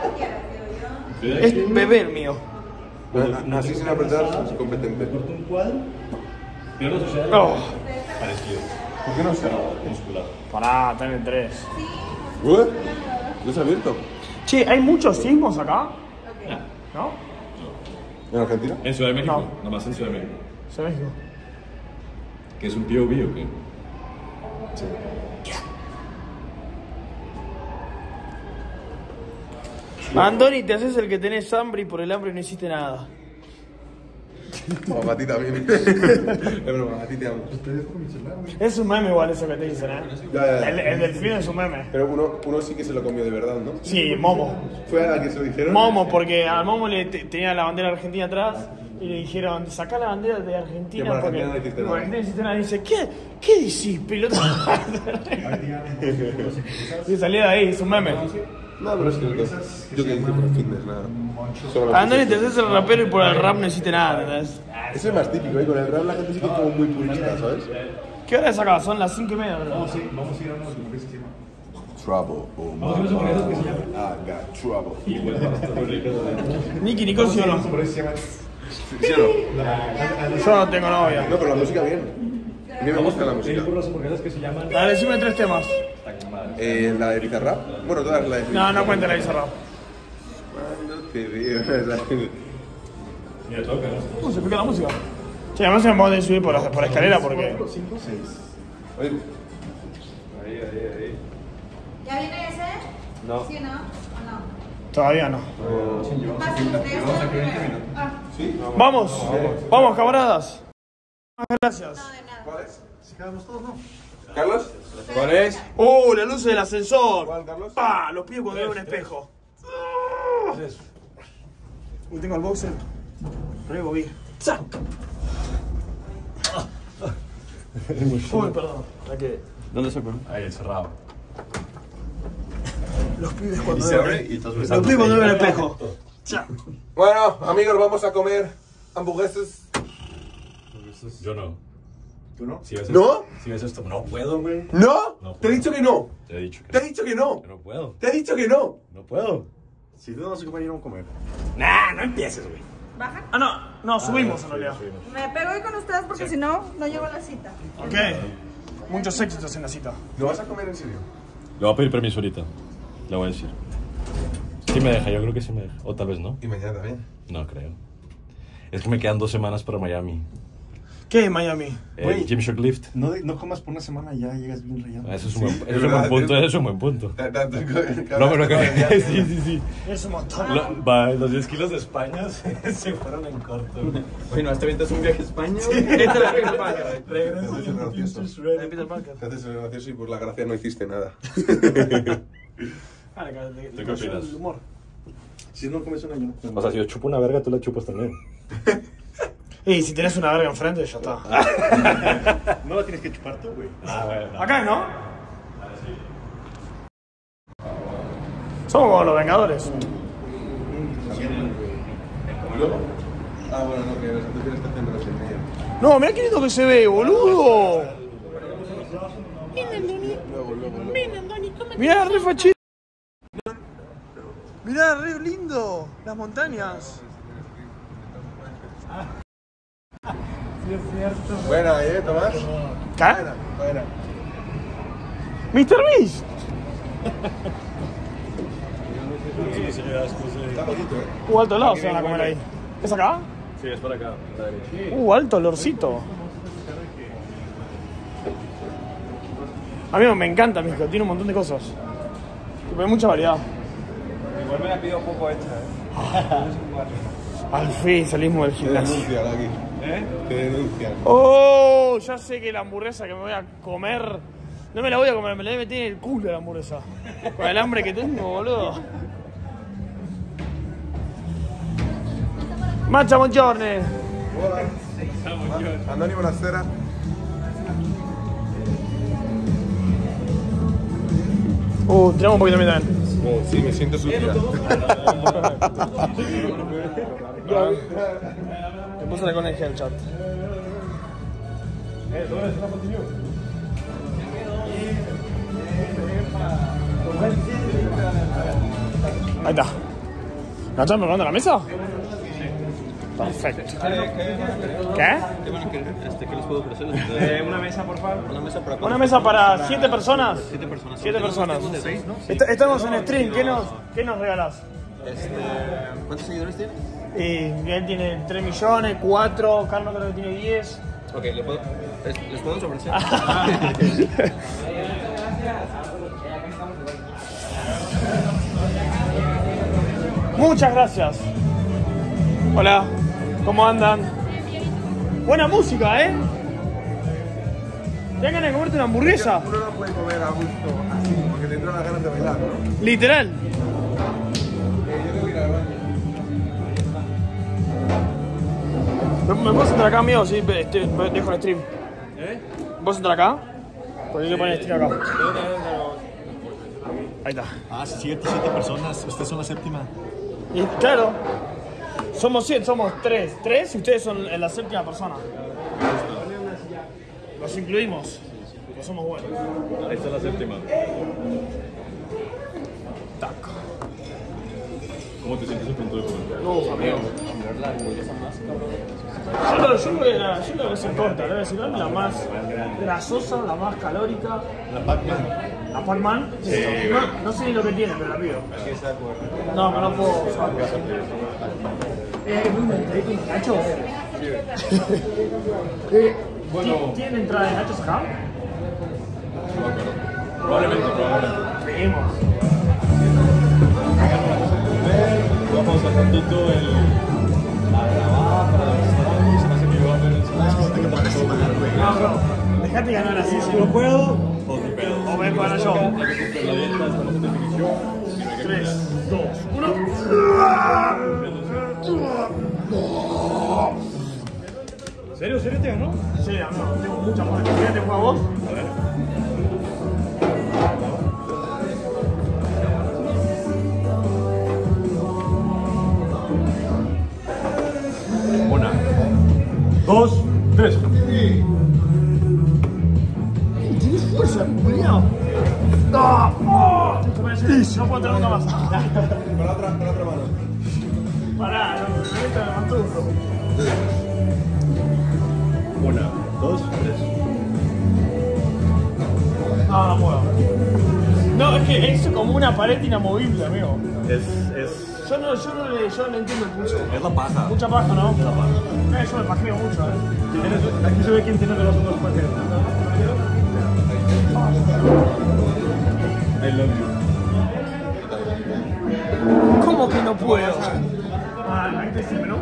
Es bebé el mío. Así sin apretar, es competente. Un cuadro. Pierdo social. Oh. Parecido. ¿Por qué no se Muscular. Pará, está en el tres. ¿Eh? ¿No se ha abierto? Che, ¿hay muchos sismos acá? ¿No? ¿En Argentina? En Ciudad de México. No. Nada más en Ciudad de México. Se México. ¿Que es un P O V o qué? Andoni, te haces el que tenés hambre y por el hambre no hiciste nada. O a ti también. Es broma, a ti te amo. Es un meme igual eso que te dicen, ¿eh? Ya, ya, ya. El, el delfín es un meme. Pero uno, uno sí que se lo comió de verdad, ¿no? Sí, Momo. ¿Fue al que se lo dijeron? Momo, porque al Momo le te- tenía la bandera argentina atrás y le dijeron, sacá la bandera de Que Argentina por porque Argentina no hiciste por nada. Argentina no hiciste nada. Y dice, ¿qué, qué decís, pelota? Y salía de ahí, es un meme. No, pero es cierto. Yo que hice por el fitness, nada. Solo lo Andoni, puse. te haces el rapero y por el rap no hiciste nada, ¿entendés? Eso es más típico, ¿eh? Con el rap la gente sí que es como muy purista, ¿sabes? ¿Qué hora es acá? Son las cinco y media, ¿verdad? Vamos a ir a unos lugares que se llaman. Trouble, oh my God. I got trouble. Nicky, Nicole, ¿sí o no? ¿Sí o no? Yo no tengo novia. No, pero la música bien. A mí me gusta la música. Por las hamburguesas que se llaman. Dale, decime tres temas. Eh, la de Bizarrap. Bueno, todas las de No, no cuente la Bizarrap. Cuando te veo, ¿verdad? Mira, toca, ¿no? ¿Cómo se explica la música? Che, además se me puede subir por la, por la escalera porque... cinco, seis. Oye, ¿Ya viene ese? No. ¿Sí o no? ¿O no? Todavía no. Pasen ustedes al primero. Ah, ¿sí? vamos, vamos, camaradas. Gracias. no, de nada. ¿Cuál es? Si quedamos todos, ¿no? ¿Carlos? ¿Cuál es? ¡Uh, la luz del ascensor! ¿Cuál, Carlos? ¡Pah! Los pies cuando veo un espejo. Uy, tengo el boxer. Rego bien. ¡Zac! Uy, perdón. ¿A qué? ¿Dónde se pone? Ahí, encerrado. Los pibes cuando Y se veo... abre y estás Los pibes cuando veo un espejo. ¡Zac! Bueno, amigos, vamos a comer hamburguesas. Yo no. ¿Tú no? Si ves ¿No? esto- Si ves esto, no puedo, güey. ¿No? No Te he puedo. dicho que no. Te he dicho que Te he no. dicho que no. Yo no puedo. Te he dicho que no. No puedo. Si tú no vas a comer, yo no voy a comer. Nah, no empieces, güey. ¿Bajan? Ah, no. No, subimos en realidad. Me pego hoy con ustedes porque si no, no llego a la cita. Ok. Muchos éxitos en la cita. ¿Lo vas a comer en serio? Le voy a pedir permiso ahorita. Le voy a decir. Sí me deja, yo creo que sí me deja. O tal vez no. Y mañana también. No creo. Es que me quedan dos semanas para Miami. ¿Qué es Miami? El Güey. Gymshark Lift. No, de- no comas por una semana, ya llegas bien rayado. Eso es un buen, Sí, eso es un verdad, buen punto. es- Eso es un buen punto. Tanto No, pero que. Sí, sí, sí. Es un montón. Lo- va, los diez kilos de España se, se fueron en corto. Bueno, este evento es un viaje a España. Esta es la Peter Parker. Regreso. Te haces gracioso. La Peter Parker. Te haces gracioso y por la gracia no hiciste nada. Ah, le ca- le- le qué cayó opinas? el humor. Si no comes una, yo no como. O sea, si yo chupo una verga, tú la chupas también. Y si tenés una verga enfrente, ya está. No la tienes que chupar tú, güey. Ah, bueno. Acá, ¿no? Somos como los Vengadores. Ah, bueno, no, que tú tienes que hacer menos en medio. No, mirá qué lindo que se ve, boludo. Luego, luego, luego. Mirá, re fachito. Mirá, re lindo. Las montañas. Buena, ¿eh, Tomás? ¿Qué? Buena, buena. mister Beast. Está bonito, ¿eh? Uh, alto helado se van a comer ahí. ¿Es acá? Sí, es para acá, a la derecha. Uh, alto olorcito. A mí me encanta México, tiene un montón de cosas. Tipo, hay mucha variedad. Igual me la pido un poco extra, ¿eh? Al fin salimos del Te gimnasio. denuncian aquí. ¿Eh? Te denuncian. Oh, ya sé que la hamburguesa que me voy a comer, no me la voy a comer, me la voy a meter en el culo la hamburguesa. Con el hambre que tengo, boludo. Macha Mongiorne. Hola. Andoni, buonasera. Uh, tiramos un poquito a mí también. Oh, sí, me siento sucia. Te puse la conexión en el chat. Ahí está. ¿No estás preparando la mesa? Perfecto. ¿Qué? Este, ¿Qué les puedo ofrecer? Eh, una mesa, por favor. Una mesa para ¿Una mesa para siete personas? siete personas. Siete personas. seis, ¿no? Est- Estamos en stream, ¿qué nos, qué nos regalás? Este, ¿cuántos seguidores tiene? Y él tiene tres millones, cuatro, Carlos creo que tiene diez. Ok, ¿le puedo, es- ¿les puedo ofrecer? Muchas gracias. Hola, ¿cómo andan? Buena música, ¿eh? ¿Te dan ganas de comerte una hamburguesa? Uno no puede comer a gusto así, porque tendrá las ganas de bailar, ¿no? Literal. Eh, yo tengo que ir al baño. ¿Me, me puedo sentar acá, amigo? Sí, este, dejo el stream. ¿Eh? ¿Me puedo sentar acá? Porque hay que poner el stream acá. Ahí está. Ah, si siete, siete personas, ustedes son la séptima. Y claro, somos siete, somos tres. Tres y ustedes son la séptima persona. Los incluimos. Porque somos buenos. Ahí está la séptima. Taco. ¿Cómo te sientes a punto de comer? No, amigo. Yo lo, yo lo voy a, yo lo voy a hacer corta, le voy a decir, dame la más grasosa, la más calórica. La Pac-Man. ¿La Pac-Man? Sí, no, no sé ni lo que tiene, pero la pido. No, pero no puedo. Eh, ¿hay con nachos? eh, Bueno. ¿Tienen entrada de nachos acá? Probablemente, probablemente. Pedimos. Vamos a sacar todo el... la grabada para los restaurantes. Se me hace que yo voy a ver el celular. No, bro. Dejate ganar así, si no puedo. O me para yo. Hay que cumplir la dieta, estamos en definición. tres, dos, uno. ¿Serio, serio te ganó? Sí, amigo, tengo mucha más. ¿Quieres te juego a vos? A ver. Una, dos, tres. Tienes fuerza, culiao. ¡No! ¡Oh! No puedo entrar nunca más. Con la otra, con la otra mano. Pará, no, me meto en el manturro. Una, dos, tres. No, no puedo. No, es que es como una pared inamovible, amigo. Es, es, Yo no, yo no le, yo no le entiendo el pulso. es la paja. Mucha paja, ¿no? Mucha paja. Eh, yo me pajeo mucho, eh. Aquí se ve quién tiene de los dos paquetes. I love you. ¿Cómo que no puedo? Ah, ahí te sirve, ¿no?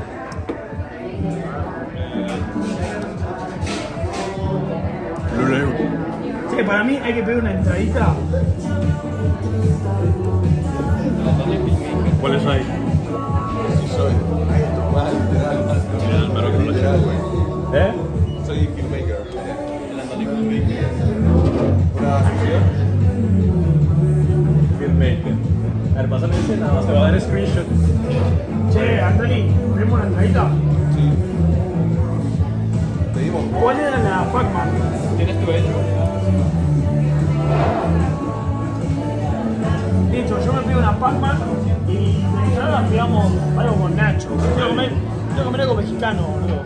Lo leo. Sí, para mí hay que pedir una entradita. ahí. Sí soy. Ay, esto mal, literal. Literal, pero que no lo Literal, quiero. güey. ¿Eh? Soy filmmaker. El Anthony Filmmaker. Una sección. Filmmaker. A ver, pásame ese, nada más te va a dar screenshot. Che, Anthony, ¿tenemos una entradita? Sí. Pedimos. ¿Cuál era la Pac-Man? ¿Tienes tu hecho? Listo, yo me pido una Pac-Man y de entrada pidamos algo con Nacho. Quiero comer, quiero comer algo mexicano, boludo.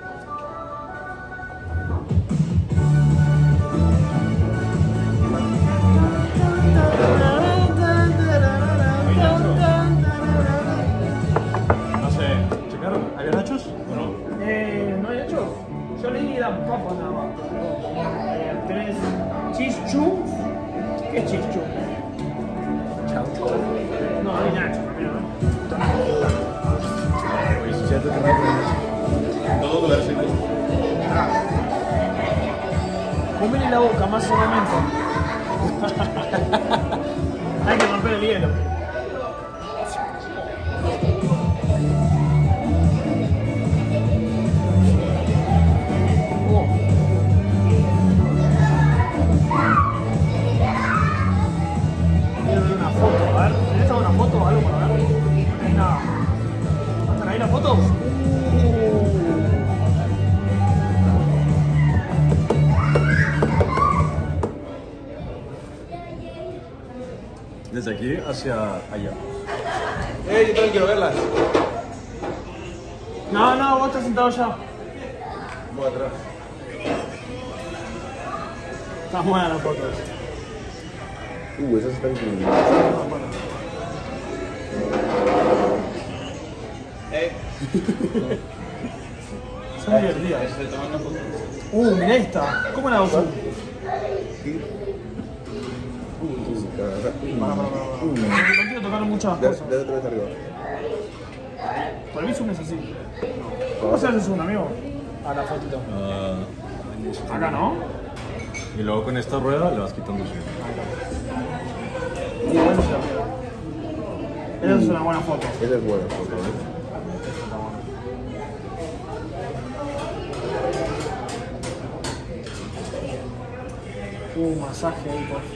No sé, ¿checaron? ¿Había nachos o no? Eh, ¿no hay Nacho? Yo leí que eran papas nada más. Eh, tenés chischu. ¿Qué es chischu? No, hay Nacho, pero no. Oye, siento que rápido. Todo dólar, sí. Comele la boca, más solamente. Hay que romper el hielo. Oh. Quiero ver una foto, a ver. ¿Tenés alguna foto o algo para ver? No hay nada. ¿Están ahí las fotos? Desde aquí hacia allá. Eh, yo también quiero verlas. No, no, vos estás sentado ya. Voy atrás. Están buenas las fotos. Uh, esas están increíbles. Son divertidas. Uh, mirá esta. ¿Cómo la uso? Para, para, para, para. No quiero tocar muchas Ya, cosas. ya otra vez arriba. Por mí zoom es así. ¿Cómo se hace zoom, amigo? A la fotito. Ah, Acá, ¿no? y luego con esta rueda le vas quitando el zoom. Y bueno, se la pega. Esa es una buena foto. Esa es buena foto, ¿eh? Uh, masaje ahí, por.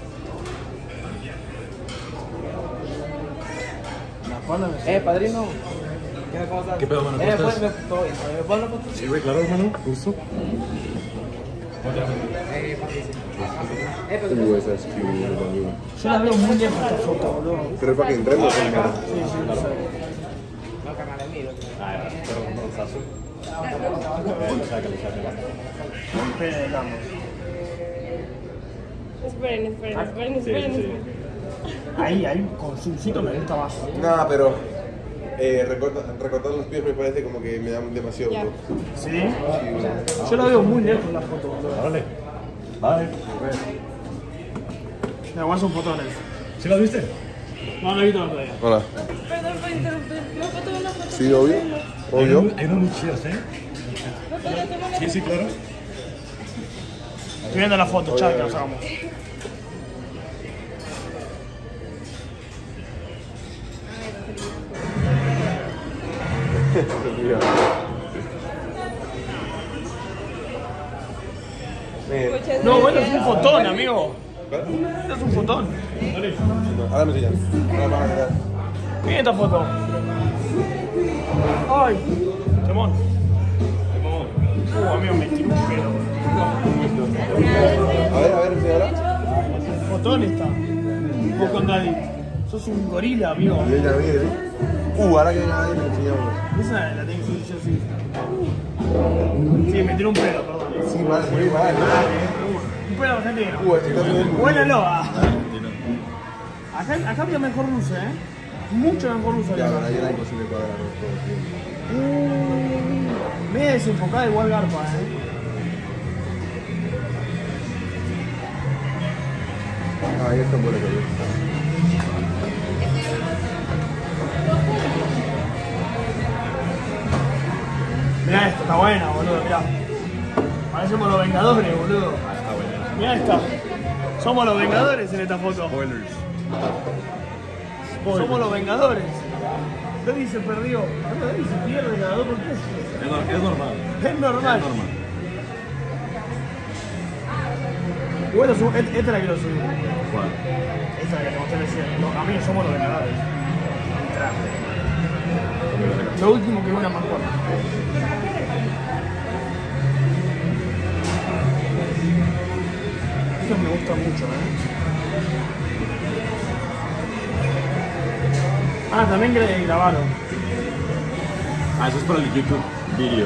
La espalda me Eh, padrino. ¿Qué, ¿Cómo estás? ¿Qué pedo, mano? Eh, ¿Cómo pues, estás? me, todo bien. ¿Me puedo una foto? Sí, güey, claro, hermano. Justo. Eh, padrísimo. Eh, pero Uh, esa es cute, amigo. Yo la veo muy lejos esta foto, boludo. Pero es para que entremos, ¿no? Sí, sí, no sé. no, canal, es mío. Ah, pero no lo sazo. Pene de Carlos. Esperen, esperen, esperen, Sí, esperen. sí. Ahí, ahí, con zoomcito me gusta más. No, pero eh, recorta, recortar los pies me parece como que me da demasiado. Ya. ¿no? ¿Sí? Sí, bueno. Yo la veo muy lejos la foto, boludo. Órale. Bye. Me aguanto fotones. ¿Sí las viste? No, no he visto todavía. Hola. Perdón por interrumpir. ¿Me puedo tomar una foto? Sí, obvio. Hay Obvio. unas- Hay unas muy chidas, ¿eh? ¿Me podría tomar una Sí, sí, claro. Estoy viendo la foto, chat, que nos hagamos. Eh, foto? No, bueno, es un fotón, amigo. Es un fotón. ahora me enseñan. Ahora me van a enseñar. Mira esta foto. Ay, temón. Uh, amigo, me tiró un pelo. A ver, a ver, enseñala. Fotón está. Vos con Daddy. Sos un gorila, amigo. Y ella viene, ¿sí? Uh, ahora que nadie me enseñamos. Esa la tengo que yo así. Sí, me tiró un pelo, perdón. Sí, mal, muy mal. Un pelo argentino. Uh, este está bien. Buena loa. Acá, acá había mejor luz, eh. Mucho mejor luz Ya, acá. bueno, ahí era imposible cuadrar todo, sí. Uh, media desenfocada igual garpa, eh. Ah, ahí está por acá. Mirá esta, está buena, boludo, mirá. Parecemos los Vengadores, boludo. Está buena. Mirá esta. Somos los Vengadores en esta foto. Spoilers. spoiler. Somos los Vengadores. Daddy se perdió. Daddy se pierde cada dos por tres. Es, no- es normal. Es normal. Es normal. Bueno, su- et- esta la quiero subir. ¿Cuál? Esta es la que te mostré recién. Los amigos somos los Vengadores. Literal. Lo último que es una mascota. Esto me gusta mucho, ¿eh? Ah, también que grabaron. Ah, eso es para el YouTube video.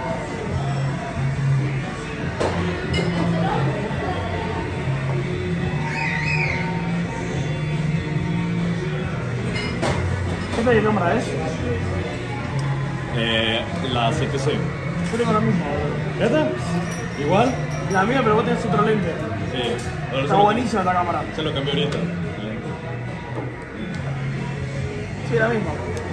¿Esta qué cámara es? Eh, la siete C. Yo tengo la misma, boludo. ¿Esta? ¿Igual? La mía, pero vos tenés otro lente. Sí. Ahora Está se lo- buenísima esta cámara. Se lo cambió ahorita. Sí, la misma.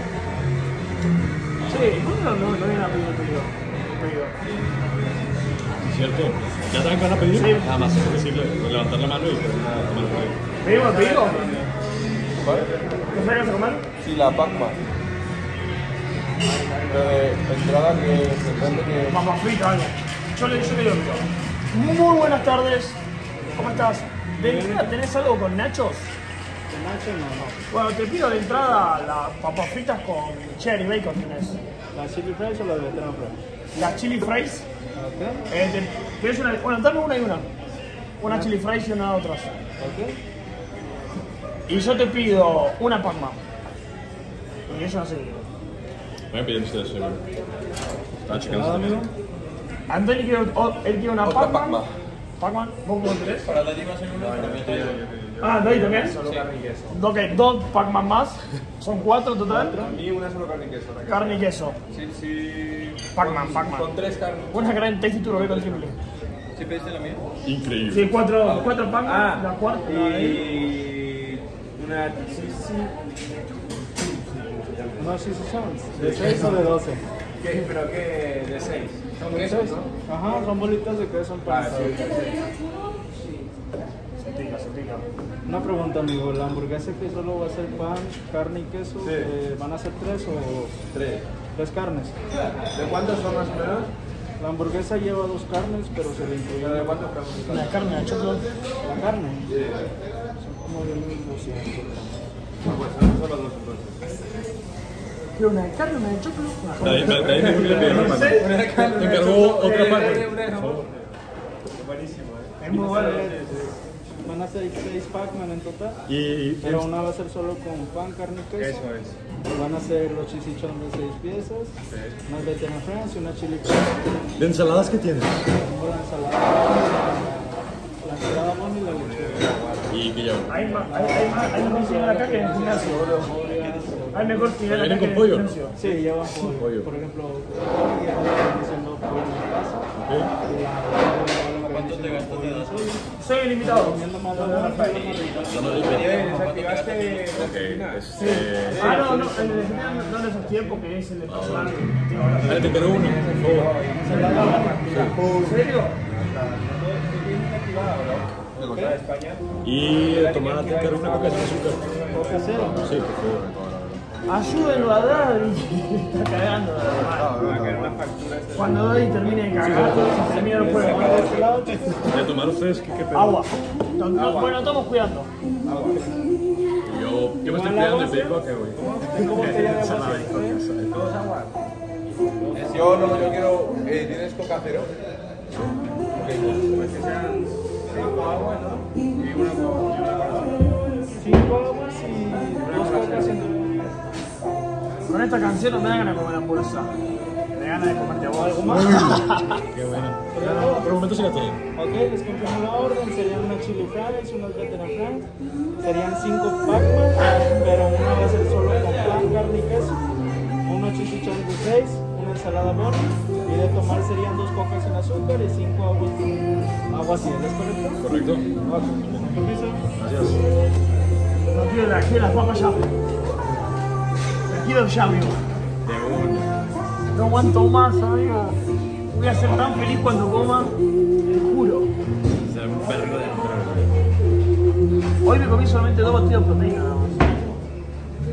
Sí, ¿cuándo no, no, no viene a pedir el pedido? El pedido. ¿Cierto? ¿Ya saben qué van a pedir? Sí. Nada más es decirle, levantar la mano y poner una tomar el pedido. ¿Pedimos el pedido? ¿Vale? ¿No sabes qué comer? Sí, la Pac-Man. Pero de entrada que se entiende que... Papas fritas, algo. Yo le, yo le digo, muy buenas tardes. ¿Cómo estás? ¿De entrada tenés algo con nachos? Con nacho no, no. Bueno, te pido de entrada las papas fritas con cherry bacon tenés. ¿La chili fries o la de vegetarian fries? Las chili fries. Ok. Eh, te- ¿Querés una? Bueno, dame una y una. Una chili fries y una de otras. Ok. Y yo te pido una Pac-Man. Y eso no sé. Vayan pidiendo ustedes, seguro. Estaba checando. Nada, amigo. Antonio quiere, o- él quiere una Otra Pac-Man. Pac-Man. Pac-Man, ¿vos cómo querés? Para la diva hacer uno, para mí todo. Ah, ¿David también? Solo carne y queso. Ok, dos Pac-Man más. Son cuatro en total. A mí una solo carne y queso. la Carne y queso. Sí, sí. Pac-Man, con- Pac-Man. Con tres carnes. Una gran tasty turbo bacon triple. ¿Sí pediste la mía? Increíble. Sí, cuatro, cuatro Pac-Man. Ah, la cuarta. la de- y una cheesy. No, sí, sí son. ¿De seis o de doce? ¿Qué? ¿Pero qué? De seis. Son quesos, ¿no? Ajá, son bolitas de queso Ah, empanizadas. sí, perfecto. Se pica, se pica. Una pregunta, amigo. ¿La hamburguesa que solo va a ser pan, carne y queso? Sí. eh, ¿Van a ser tres o Tres. tres carnes? ¿De cuántos son más o menos? La hamburguesa lleva dos carnes, pero se le incluye ¿De cuántos gramos? Una carne de choclo. la carne. Son como de mil doscientos gramos. Pues son solo dos entonces. Quiero una carne, una de choclo. De ahí de ahí me dijo que le pidió una mano. Te encargó otra parte. Por favor. Buenísimo, eh. Es muy bueno. Van a ser seis Pac-Man en total, Y. pero una va a ser solo con pan, carne y queso. Eso es. Van a ser los chisichón de seis piezas, unas vegetarian fries y una chili fries. ¿De ensaladas qué tienes? Tengo la ensalada, la ensalada bon y la lechuga. Y que yo. Hay más, hay, hay más, hay más cine acá que en el gimnasio, boludo. Hay mejor cine acá ¿Vienen que con en el pollo? gimnasio. Sí, llevan pollo. Pollo. Por ejemplo, ya están diciendo pollo en mi casa. Ok. Y la- ¿Cuánto te gastas de dos? Soy el invitado. Comiendo más la más rica. Desactivaste Ok. Este. Ah, no, no, el de gimnasio no lo desactivé porque es el de personal. Dale, te encargo uno, por favor. ¿En serio? Y de tomate, te encargo una coca sin azúcar. Coca cero. Sí, por favor. Ayúdenlo a Daddy. Está cagando, Daddy. Cuando Daddy termine de cagar, se termina el juego. ¿De tomar ustedes qué, qué pedo? Agua. No, no, bueno, estamos cuidando. Y Yo, yo me estoy cuidando y pedí coca, güey. ¿Cómo te llamas? Yo no, yo quiero... Eh, ¿Tienes coca cero? Pues que sean cinco aguas, ¿no? Y una coca. Cinco aguas y dos cocas en Con esta canción no me da ganas de comer hamburguesa. Me da ganas de comerte a vos. ¿Algo más? Qué bueno. Por el momento siga todo. Ok, les confirmo la orden. Serían una chili fries, unas vegetarian fries. Serían cinco Pac-Man, pero una va a ser solo con pan, carne y queso. Unos chisichón de seis, una ensalada bon. Y de tomar serían dos cocas sin azúcar y cinco aguas con agua cien. ¿Es correcto? Correcto. Ok. Permiso. Gracias. No quiero la, quiero las papas ya. La quiero ya, amigo. De una. No aguanto más, amigo. Voy a ser tan feliz cuando coma. Te juro. Se ve un vergo de entrar. Hoy me comí solamente dos batidos de proteína nada más.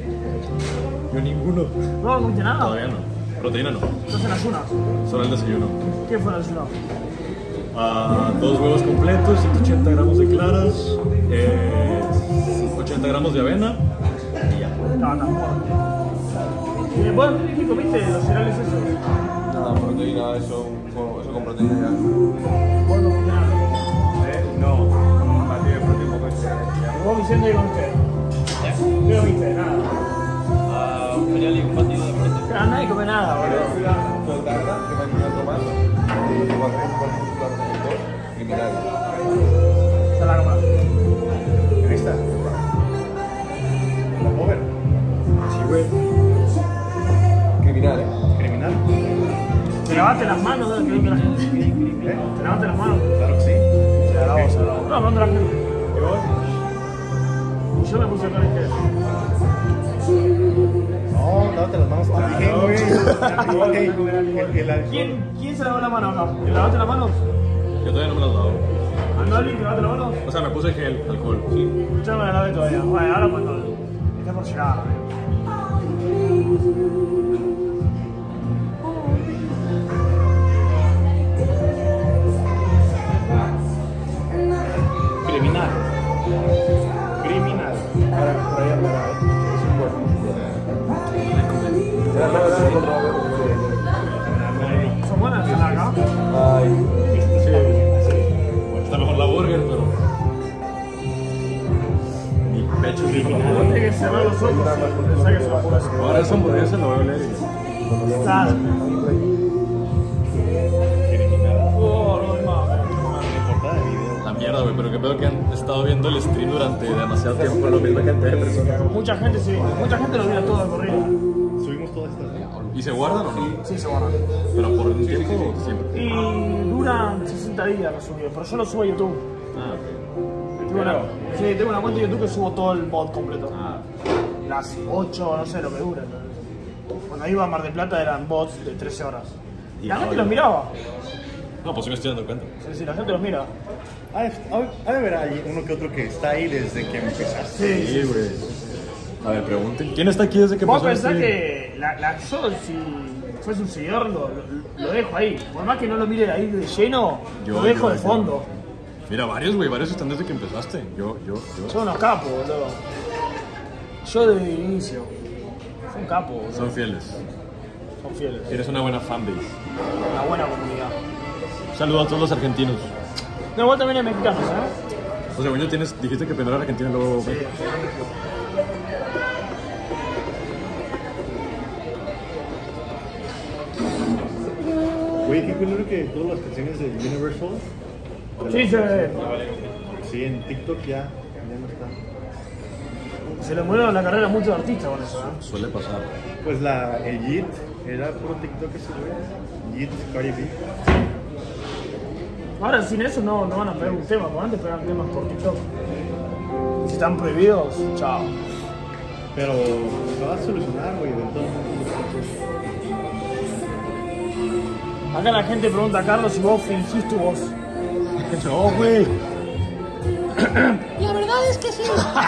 Yo ninguno. No, no comiste nada. Todavía no. Proteína no. Estás en ayunas. Solo el desayuno. ¿Qué fue el ayuno? Ah, dos huevos completos, ciento ochenta gramos de claras, eh, ochenta gramos de avena y ya. No, no, no. ¿Y vos qué comiste los cereales esos? Nada, proteína, eso, con- eso con proteína ya. ¿Vos no comiste nada? Eh, no, un batido de proteína con cereal. ¿Y vos, Vicente, qué comiste? ¿Qué comiste? Nada. Ah, un cereal y un batido de proteína. Pero nadie come nada, boludo. Soltarla, que me estoy tomando. Y igual que con un claro conductor, criminal. Se la comas. ¿En esta? ¿La puedo ver? Sí, güey. Criminal, eh. ¿Criminal? ¿Te lavaste las manos? ¿No? Creo que la gente. ¿Eh? ¿Te lavaste las manos? Claro que sí. Se la lavó, se la lavó. No, hablando de la gente. ¿Y vos? Y yo me puse con el que. No, lávate las manos. Te dije, güey. Ey, el- el alcohol. ¿Quién, ¿Quién se lavó la mano acá? ¿Te lavaste las manos? Yo todavía no me las lavo. ¿Andali, te lavaste las manos? O sea, me puse gel, alcohol, sí. Yo no me la lavé todavía. Bueno, ahora cuando esté por llegar. Criminal. Criminal. Para, por ahí andará, ¿eh? Es un buen. Era nada, nada, no, no, ¿Son buenas? ¿Están acá? no. Ay. Está mejor la burger, pero... Mi pecho es criminal. Tiene que cerrar los ojos y pensar que se va a poner. Ahora esa hamburguesa la voy a oler y... Claro. Criminal. Oh, no hay más. Portada de video. La mierda, güey, pero que pedo que han estado viendo el stream durante demasiado tiempo con la misma cantidad de personas. Mucha gente, sí. Mucha gente lo mira todo de corrido. Subimos todas estas. ¿Y se guardan o no? Sí, se guardan. Pero por un tiempo siempre. Y duran sesenta días los subidos, pero yo lo subo a YouTube. Ah, Tengo una, sí, tengo una cuenta de YouTube que subo todo el mod completo. ah. Las ocho, no sé lo que dura. Cuando iba a Mar del Plata eran bots de trece horas. Y la gente los miraba. No, pues sí me estoy dando cuenta. Sí, sí, la gente los mira. Ha de, ha de haber ahí uno que otro que está ahí desde que empezaste. Sí, Sí, güey. A ver, pregunten. ¿Quién está aquí desde que Vos empezó pensás este? que la, la, yo, si fuese un seguidor, lo, lo, lo dejo ahí. Por más que no lo mire ahí de lleno, Yo, lo dejo yo, de yo. fondo. Mira, varios, güey, varios están desde que empezaste. Yo, yo, yo. Son unos capos, boludo. Yo desde el inicio. Son capos, boludo. Son fieles. Son fieles. Tienes una buena fanbase. Una buena comunidad. Un saludo a todos los argentinos. No, igual también hay mexicanos, ¿eh? O sea, bueno, tienes, dijiste que primero era Argentina y luego... Sí. Güey, qué culero que todas las canciones de Universal. Sí, se, Sí, en TikTok ya, ya no están. se le murieron la carrera a muchos artistas con eso, ¿eh? Suele pasar. Pues la, el Yeet, era puro TikTok ese güey. Yeet, Cardi B. Ahora sin eso no, no van a pegar un tema, porque antes pegaban temas por TikTok. Si están prohibidos, chao. Pero se va a solucionar, güey, de todo. Acá la gente pregunta a Carlos si vos fingís tu voz. No, güey. La verdad es que sí.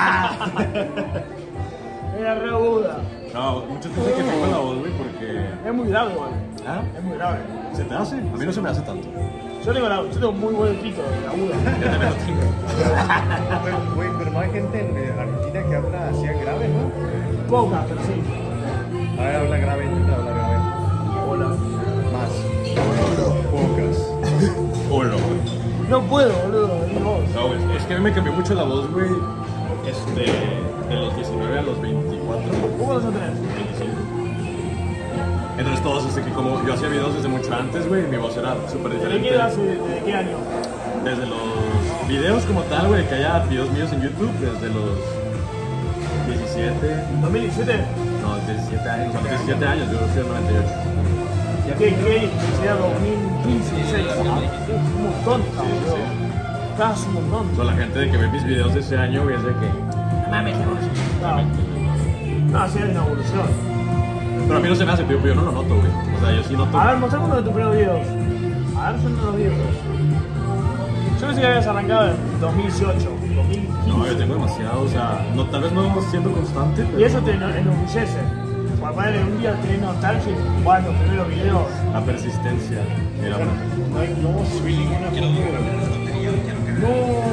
Era re aguda. No, muchos dicen que tengo la voz, güey, porque... Es muy grave, güey. ¿Ah? Es muy grave. ¿Se te hace? A mí no se me hace tanto. Yo tengo, la, yo tengo muy buen pito, aguda. Ya también lo tengo. Pero, güey, pero no hay gente en eh, Argentina que habla así grave, ¿no? Poca, pero sí. A ver, habla grave, intenta hablar grave. Hola. Más. Pocas. Hola. No puedo, boludo, es mi voz. No, güey, es que a mí me cambió mucho la voz, güey. Este, de los diecinueve a los veinticuatro. ¿Cómo los tenés? veinticinco. Entonces todos, este, que como yo hacía videos desde mucho antes, güey, mi voz era súper ¿De diferente. qué edad, de qué año? Desde los videos como tal, güey, que haya videos míos en YouTube, desde los diecisiete, ¿dos mil diecisiete? no, diecisiete años, a los diecisiete años, yo soy del noventa y ocho. ¿Qué, qué? Sería dos mil quince, dieciséis. Un montón, cabrón. Estás un montón. O sea, la gente de que ve mis videos de ese año, güey, es de que... Mames, no, No, sí, hay una evolución. pero a mí no se me hace, pero yo no lo noto, güey. O sea, yo sí noto... A ver, mostrame uno de tus primeros videos. A ver, son unos videos. Yo pensé que habías arrancado en dos mil dieciocho, dos mil quince. No, yo tengo demasiado, o sea, no, tal vez no siendo constante, pero... Y eso te enorgullece. Para ponerle un día tenés nostalgia y bueno, los primeros videos. La persistencia. Mira, No hay no subí ninguna foto. No.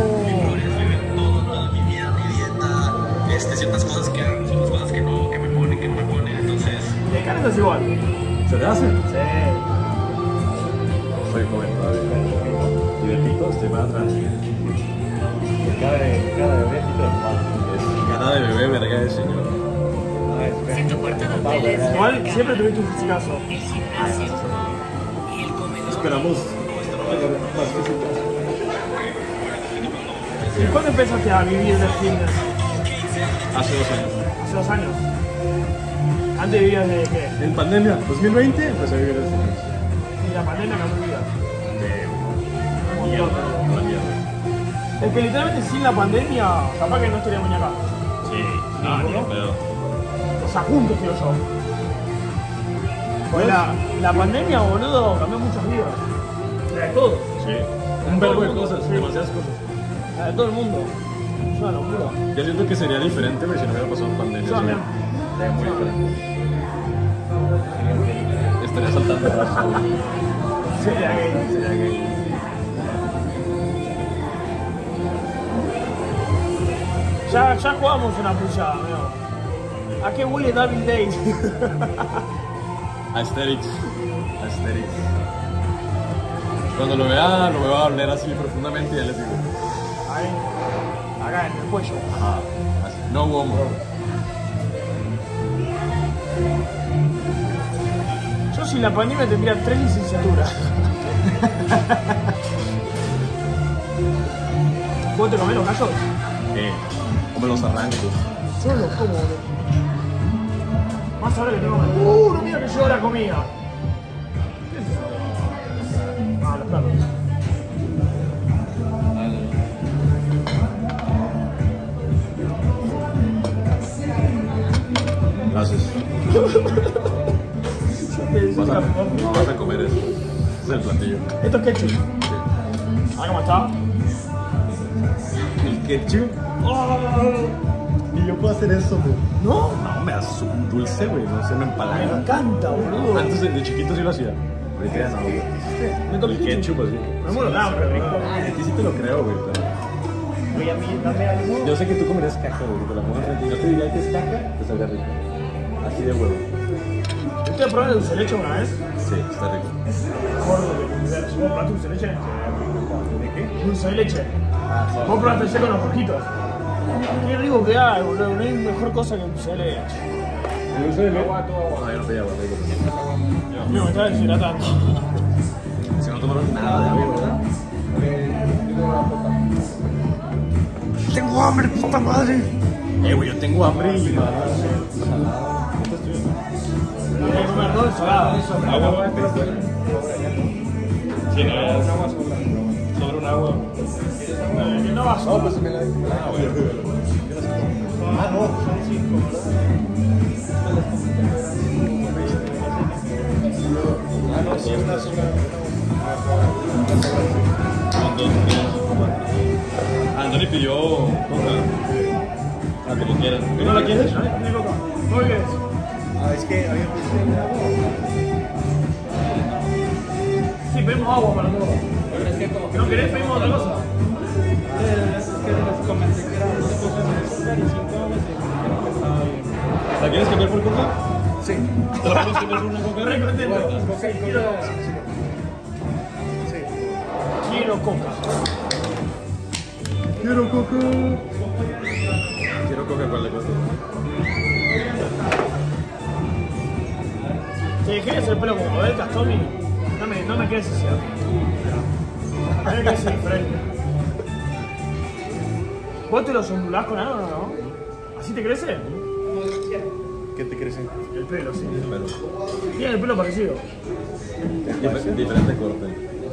Toda mi vida, mi dieta, este, ciertas cosas que hago, ciertas cosas que no, que me ponen, que no me ponen, entonces... De carne es igual. ¿se te hace? Sí. Soy joven todavía. Y de pito estoy más atrás. Cara de, cara de bebé, pito de papá. Es cara de bebé, verga de señor. Igual siempre tuviste un fisicazo. Esperamos tener más físicas. ¿Y cuándo empezaste a vivir del fitness? Hace dos años. Hace dos años. ¿Antes vivías de qué? En pandemia, dos mil veinte, empecé a vivir el fitness. Y la pandemia cambió mi vida. De mierda, una mierda. Es que literalmente sin la pandemia, capaz que no estaríamos ni acá. Sí, no, ni de pedo. O sea, juntos, tío, yo. Pues la, la pandemia, boludo, cambió muchas vidas. La de todos. Sí. La Un todo verbo el de mundo, cosas, sí. demasiadas cosas. La de todo el mundo. Es una locura. Yo siento que sería diferente, pero si no hubiera pasado en pandemia. Yo también. Sería muy diferente. Estaría saltando el brazo. Sería gay. Sería gay. Ya, ya jugamos una puchada, amigo. ¿A qué huele Double Days? Asterix. Asterix. Cuando lo vea, lo vea oler así profundamente y ya les digo. Ahí. Acá en el cuello. Ajá. Así. No homo. Yo sin la pandemia tendría tres licenciaturas. ¿Vos te comés los gallos? Eh, como los arrancos. Yo los como, boludo. Más ahora que tengo más. Uh, no mira que llegó la comida. ¿Qué es eso? Ah, los platos. Gracias. Vas a, vas a comer eso. Este es el platillo. Esto es ketchup. Sí. Ah, ¿cómo está? El ketchup. Oh, Y yo puedo hacer eso, güey. ¿no? No, me da su dulce, güey. No sé, me Me empalaga. encanta, boludo. Antes de, de chiquito sí lo hacía. Ahorita ya no, güey. Me toca El ketchup así. Me muero de hambre, rico. A ti sí te lo creo, güey. Pero... Voy a mí, dame algo. yo sé que tú comerías caca, güey. Te la pongo enfrente y no te diría que es caca, te salga rico. Así de huevo. ¿Ustedes probaron el dulce de leche una vez? Sí, está rico. Gordo del universo. ¿Vos probaste dulce de leche? ¿De qué? Dulce de leche. Vos probaste el con los rojitos. Qué rico que hay, boludo. No hay mejor cosa que el dulce de leche. ¿El dulce de leche? No, yo no pedía agua, rico. No, me estaba deshidratando. Si no tomaron nada de agua, ¿verdad? Tengo hambre, puta madre. Eh, güey, yo tengo hambre y nada. Hay que comer todo ensalada. Agua. Sí, no, ya. Sobre un agua. Que no va solo. Ah, no. Ah, no, sí, está sola. Con dos, tres, cuatro. Andoni pidió coca. A que lo quieran. ¿Tú no la quieres? ¿No quieres? Ah, es que había Sí, pedimos agua para todo. ¿No querés? Pedimos otra cosa. Es que les comenté que eran dos cosas de azúcar y cinco aguas y estaba bien. ¿La quieres cambiar por coca? Sí. ¿Te la puedes cambiar por una coca? Re contento. Coca y coca. Sí. Quiero coca. Quiero coca. Quiero Coca-Cola, cosa. Si quieres el pelo como Abel Castomi, no me, no me quedes así. A mí me quedes diferente. ¿Vos te los ondulás con algo o no? ¿Así te crece? ¿Qué te crece? El pelo, sí. El pelo. Tiene el pelo parecido. Dif- diferente corte.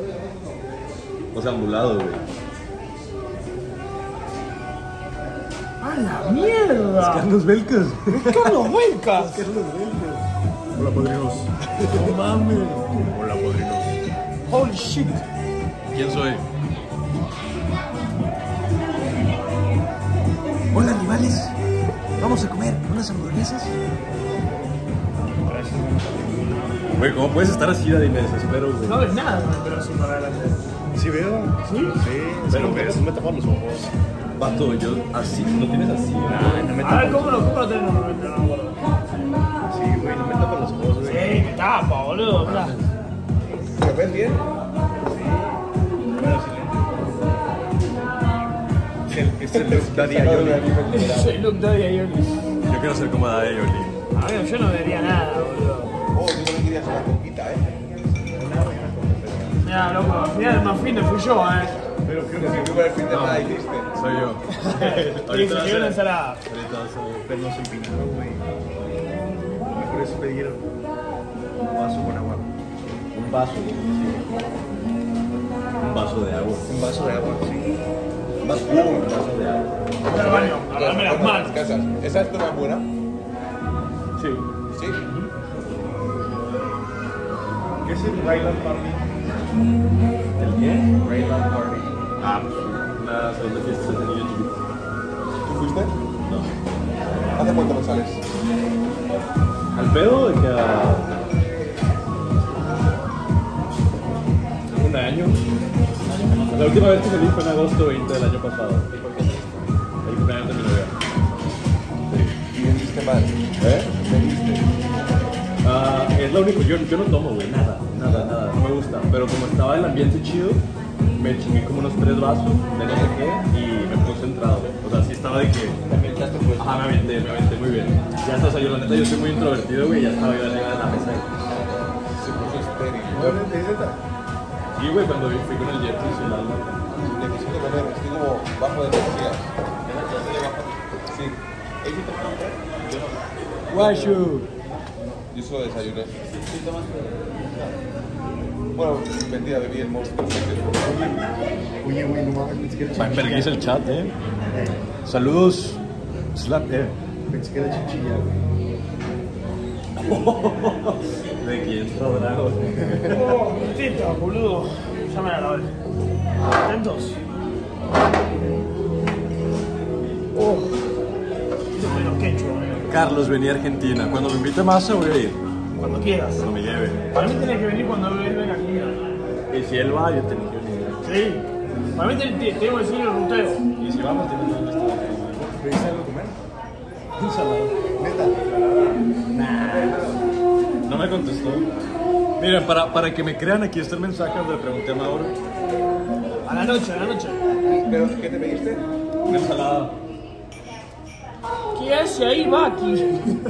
O sea, ondulado, güey. ¡A la mierda! Carlos Belcas. ¡Es Carlos Huelcas! Carlos Belcas. Hola, padrinos. ¡No mames! Hola, padrinos. ¡Holy shit! ¿Quién soy? Hola rivales, vamos a comer unas hamburguesas. Güey, ¿cómo puedes estar así, Daddy? Me desespero, güey. No ves nada, pero sí para adelante. ¿Sí veo? ¿Sí? Sí, Pero pero ves, no me tapas los ojos. Vato, yo así, ¿no tienes así? Ay, no me A ver, tapas. ¿cómo lo, cómo lo tenés normalmente? No me acuerdo. Sí, güey, no me tapas los ojos, Sí, güey. me tapa, boludo. Mirá. ¿Se ven bien? Bueno, sí. El- Es el look Daddy Ayoli. Soy Luke Daddy Ayolis. Yo quiero ser como Daddy Ayoli. Amigo, yo no vería nada, boludo. Oh, yo también quería hacer una coquita, ¿eh? Mirá, loco, al final el más fino fui yo, eh. Pero creo que si fui para el fin de semana hiciste. Soy yo. Y se va a dio ser- una ensalada. Ahorita va a ser- Pero no soy pinado, güey. Mejor es pedir un vaso con agua. Un vaso. Un vaso de agua. Un vaso de agua, sí. Más uh, Un vaso de agua. Voy al baño, a lavarme las manos. casas. ¿Esa es una buena? Sí. Sí. ¿Qué es el Rayland Party? ¿El qué? Rayland Party. Ah, pues una segunda fiesta de niño chiquito. ¿Tú fuiste? No. ¿Hace cuánto no sales? ¿Al pedo de que a... un año? La última vez que salí fue en agosto veinte del año pasado. El cumpleaños de mi novia. Y vendiste mal. ¿Eh? Vendiste. Ah, es lo único, yo, yo no tomo, güey, nada, nada, nada, no me gusta. Pero como estaba el ambiente chido, me chingué como unos tres vasos de no sé qué y me puse entrado. O sea, sí estaba de que... ¿Te ambientaste pues? Ajá, me aventé, me aventé muy bien. Ya estás ahí, la neta, yo soy muy introvertido, güey, ya estaba yo arriba de la mesa. Se puso estéril. ¿Dónde te dices esta? Y, güey, cuando fui con el Jet y el alma. Necesito comer, estoy como bajo de energías. Sí. Guachu. Yo solo desayuné. Bueno, mentira, bebí el monstruo. Oye, güey, no mames, pensé que era Va en chinchilla. vergüenza el chat, eh. Saludos. Slap, eh. Pensé que era chinchilla, güey. De quién Drago. Oh, tita, boludo. Ya me la lavé. ¿Atentos? Oh. Esto con los quechua, eh. Carlos, venía a Argentina. Cuando me invite más, voy a ir. Cuando quieras. Cuando me lleve. Para mí tenés que venir cuando él venga aquí. Y si él va, yo tengo que venir. Sí. Para mí te, te, tengo que decir el ruteo. Y si vamos, tenemos que estar. ¿Pediste algo de comer? Neta. No me contestó. Miren, para, para que me crean, aquí está el mensaje donde le pregunté a Mauro. A la noche, a la noche. ¿Pero qué te pediste? Una ensalada. ¿Qué hace ahí, Baki?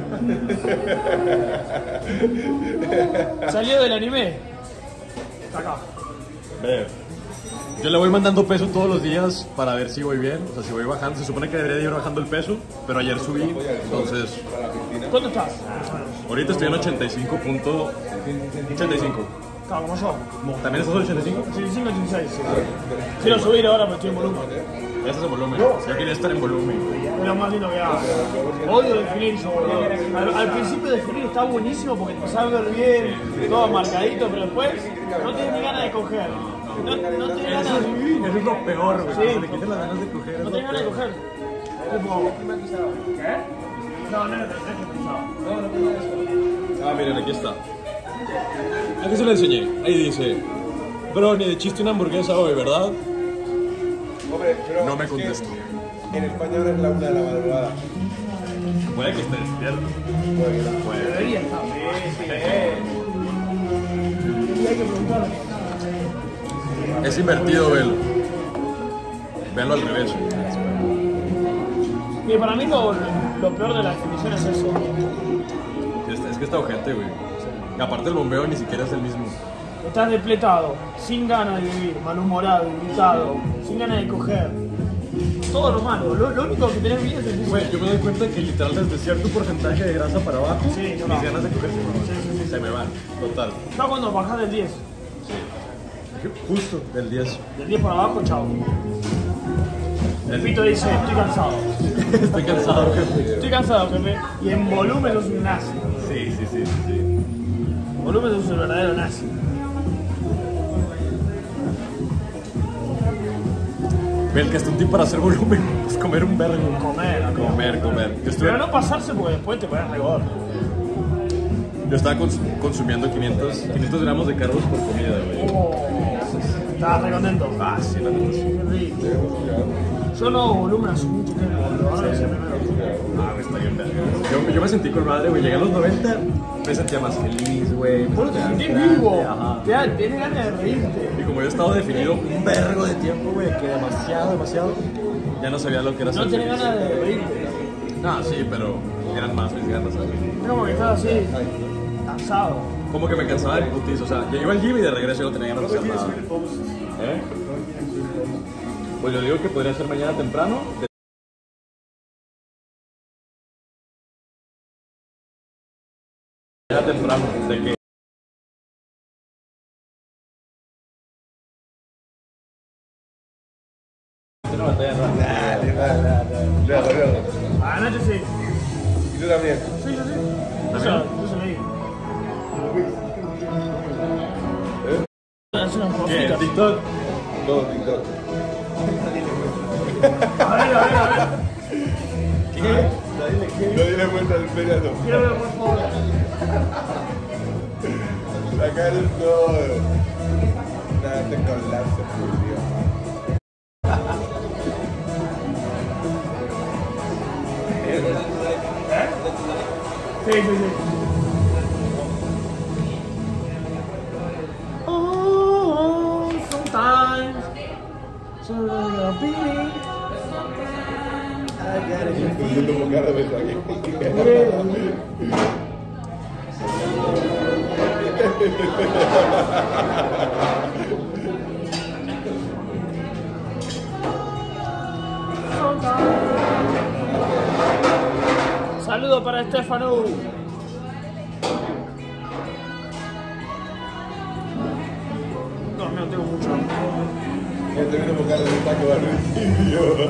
Salió del anime. Está acá. Ve. Yo le voy mandando peso todos los días para ver si voy bien. O sea, si voy bajando. Se supone que debería de ir bajando el peso, pero ayer subí. Entonces, ¿Cuánto estás? ahorita estoy en ochenta y cinco punto ochenta y cinco. Claro, como yo. ¿También estás en ochenta y cinco? ochenta y cinco, ochenta y seis. Sí. Quiero subir ahora, pero estoy en volumen. Ya estás en volumen. Yo quería estar en volumen. Es lo más lindo que hago. Odio definir yo, boludo. Al, al principio definir está buenísimo porque te empezás a ver bien, todo marcadito, pero después no tienes ni ganas de coger. No, no tienes ganas de... Eso es lo peor, güey. Sí. Que se le quiten las ganas de coger. No tienes ganas de coger. Tipo... ¿Qué? No, no, no, no, Ah, miren, aquí está. Aquí se lo enseñé. Ahí dice: Bro, ni de chiste una hamburguesa hoy, ¿verdad? Hombre, pero No me es que contesto. En España ahora es la una de la madrugada. Puede que esté despierto. Puede. Debería estar. Sí, sí, eh. Y hay que preguntarle. Es invertido, velo. Véanlo al revés. Y para mí lo, lo peor de la definición es eso. Es, es que está ojete, güey. Y aparte el bombeo ni siquiera es el mismo. Estás depletado, sin ganas de vivir, malhumorado, irritado, sin ganas de coger. Todo lo malo. Lo, lo único que tenés bien es el Güey, yo me doy cuenta que literal desde cierto porcentaje de grasa para abajo, Sí, mis no va. ganas de coger se me van. Sí, sí, sí. Se me van, total. está cuando bajás del diez. Justo del diez. Del diez para abajo, chao. El pito dice, estoy cansado. Estoy cansado, jefe. Estoy cansado, jefe. Y en volumen sos un nazi. Sí, sí, sí, sí, sí. En volumen sos un verdadero nazi. El que está un tip para hacer volumen, pues comer un vergo. Comer, amigo. Comer, comer. Yo estuve- Pero no pasarse porque después te pones rigor. Yo estaba cons consumiendo quinientos, quinientos gramos de carbos por comida, güey. Oh, estabas re contento. Ah, sí, la neta sí. Qué rico. Yo no volumen hace mucho tiempo, pero ahora es el primero. Ah, me está bien verga. Yo, yo me sentí con madre, güey. Llegué a los noventa, me sentía más feliz, güey. Bueno, te sentís grande, vivo. ajá. Te da- Tienes ganas de reírte. Y como yo he estado definido un vergo de tiempo, güey, que demasiado, demasiado, ya no sabía lo que era ser No tenés feliz. ganas de reírte. No, sí, pero eran más mis ganas, ¿sabes? Es como que estás así, cansado. Como que me cansaba del putis, o sea, yo iba al gym y de regreso yo no tenía ganas de hacer nada. ¿Eh? Pues yo digo que podría ser mañana temprano. Mañana temprano, de que... Una batalla rápida. Dale, dale, dale. Luego, luego. Anoche sí. Y tú también. Sí, yo sí. O sea, yo se leí. Es una ¿Qué? profita. ¿TikTok? Todo TikTok. A ver, a ver, a ver. ¿Qué? No le vuelta al pelo. Quiero ver, por favor. Sacar el todo. Nada, te colapsa, por Dios. Sí, sí, sí. Oh, sometimes, so you'll be. Estoy como cada vez aquí. Saludo para Estefano. No, no tengo mucho hambre. Ya estoy viendo como cada vez taco al principio.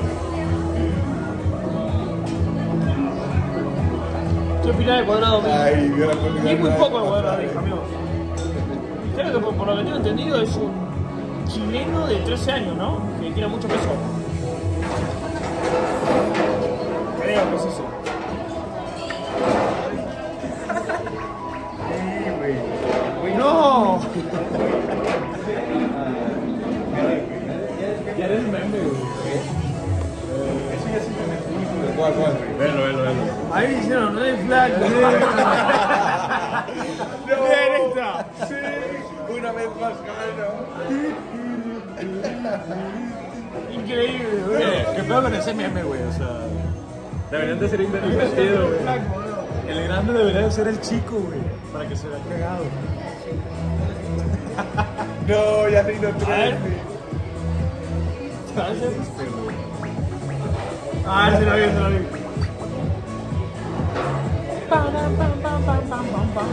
¿Qué opinás de Cuadrado? Ay, Dios, la puta. Y muy poco de Cuadrado, amigos. Creo que por, por lo que tengo entendido es un chileno de trece años, ¿no? Que tiene mucho peso. Creo que es eso. ¡No! Ya eres meme, güey. ¿Cuál, cuál? Velo, velo, velo. Ahí hicieron red flag. Bien esta. Sí, una vez más, cabrón. Increíble, güey. Eh, ¿Qué pedo con ese meme, güey? O sea, deberían de ser invertido, güey. El grande debería de ser el chico, güey, para que se vea cagado. No, ya ni no A ver. Ah, se lo vi, se lo vi. Pam, pam, pam, pam, pam, pam, pam.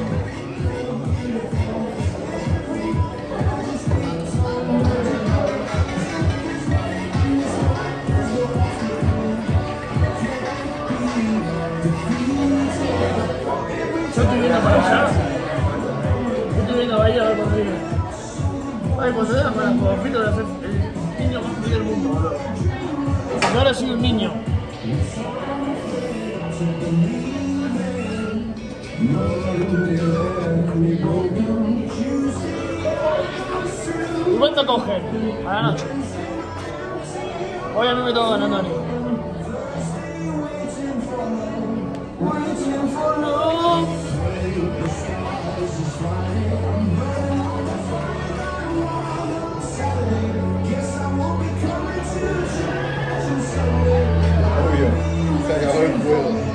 Yo estoy viendo para allá. Yo estoy viendo para allá a ver cuando viene. Ay, cuando venga para el Fito voy a ser el niño más feliz del mundo, boludo. Porque ahora soy un niño. ¿Y cuánto cogen a la noche? Hoy a mí me toca ganando a mí. Obvio, se acabó el juego.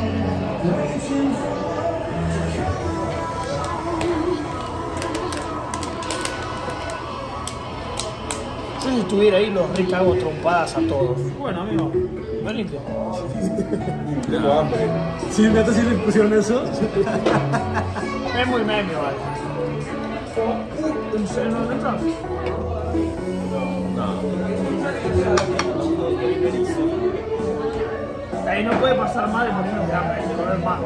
Yo si estuviera ahí los recago trompadas a todos. Bueno, amigo, venite. Tengo hambre. ¿Sí, neta, sí les pusieron eso? Es muy meme, vale. ¿En serio no entras? Ahí no puede pasar mal de morirnos de hambre, hay que comer más.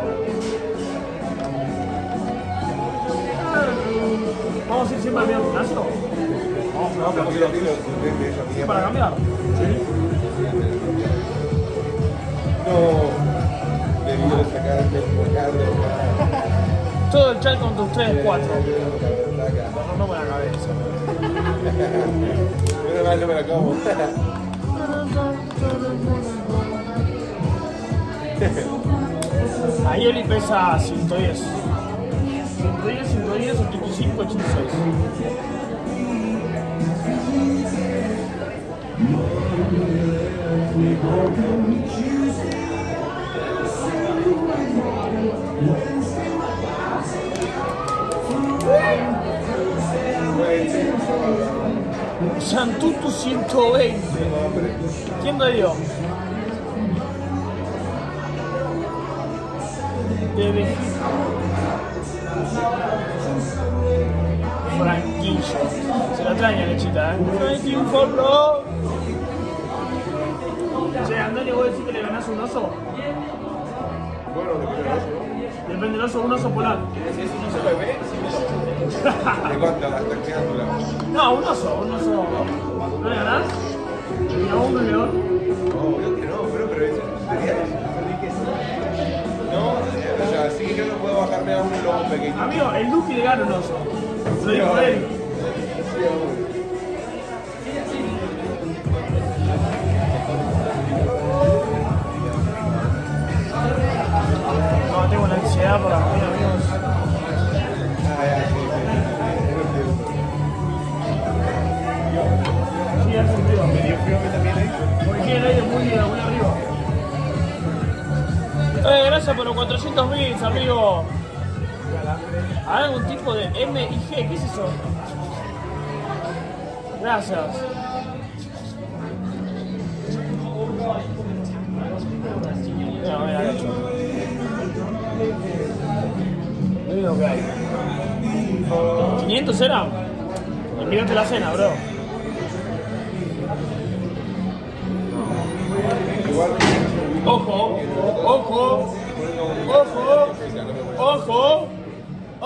¿Vamos a ir siempre al mismo gimnasio? No, pero yo digo, de esa mía. ¿Para cambiar? No, debido de sacar el bocado. todo el chat con tus tres, cuatro. No, no con la cabeza. Menos mal no me la como. Ayeli pesa ciento diez. ciento diez, ciento diez, ochenta y cinco, ochenta y seis. Santutu ciento veinte. ¿Quién lo dio? De Vegeta. Franquillo. Se la extraña, lechita, ¿eh? Thank you for bro. Che, Antonio, ¿vos decís que le ganás un oso? Bueno, depende del oso, ¿no? Depende del oso, un oso polar. Si es un oso bebé, sí me lo ¿de cuánto? ¿Hasta qué altura? No, un oso, un oso. ¿No le ganás? ¿Y a un león? No, obvio que no, pero, pero eso sería eso. No, o sea, sí que yo no puedo bajarme a un lobo pequeño. Amigo, el Duki le gana un oso. Lo dijo él. No, tengo la ansiedad por la comida, amigos. Sí, hace sentido. Me dio frío a mí también, ¿eh? Porque tiene el aire muy, muy arriba. Eh, gracias por los cuatrocientos bits, amigo. ¿Hay algún tipo de M y G? ¿Qué es eso? Gracias. Mira, mira, esto. Mira lo que hay. ¿quinientos era? Envíate la cena, bro. Ojo, ojo, ojo, ojo. Oh.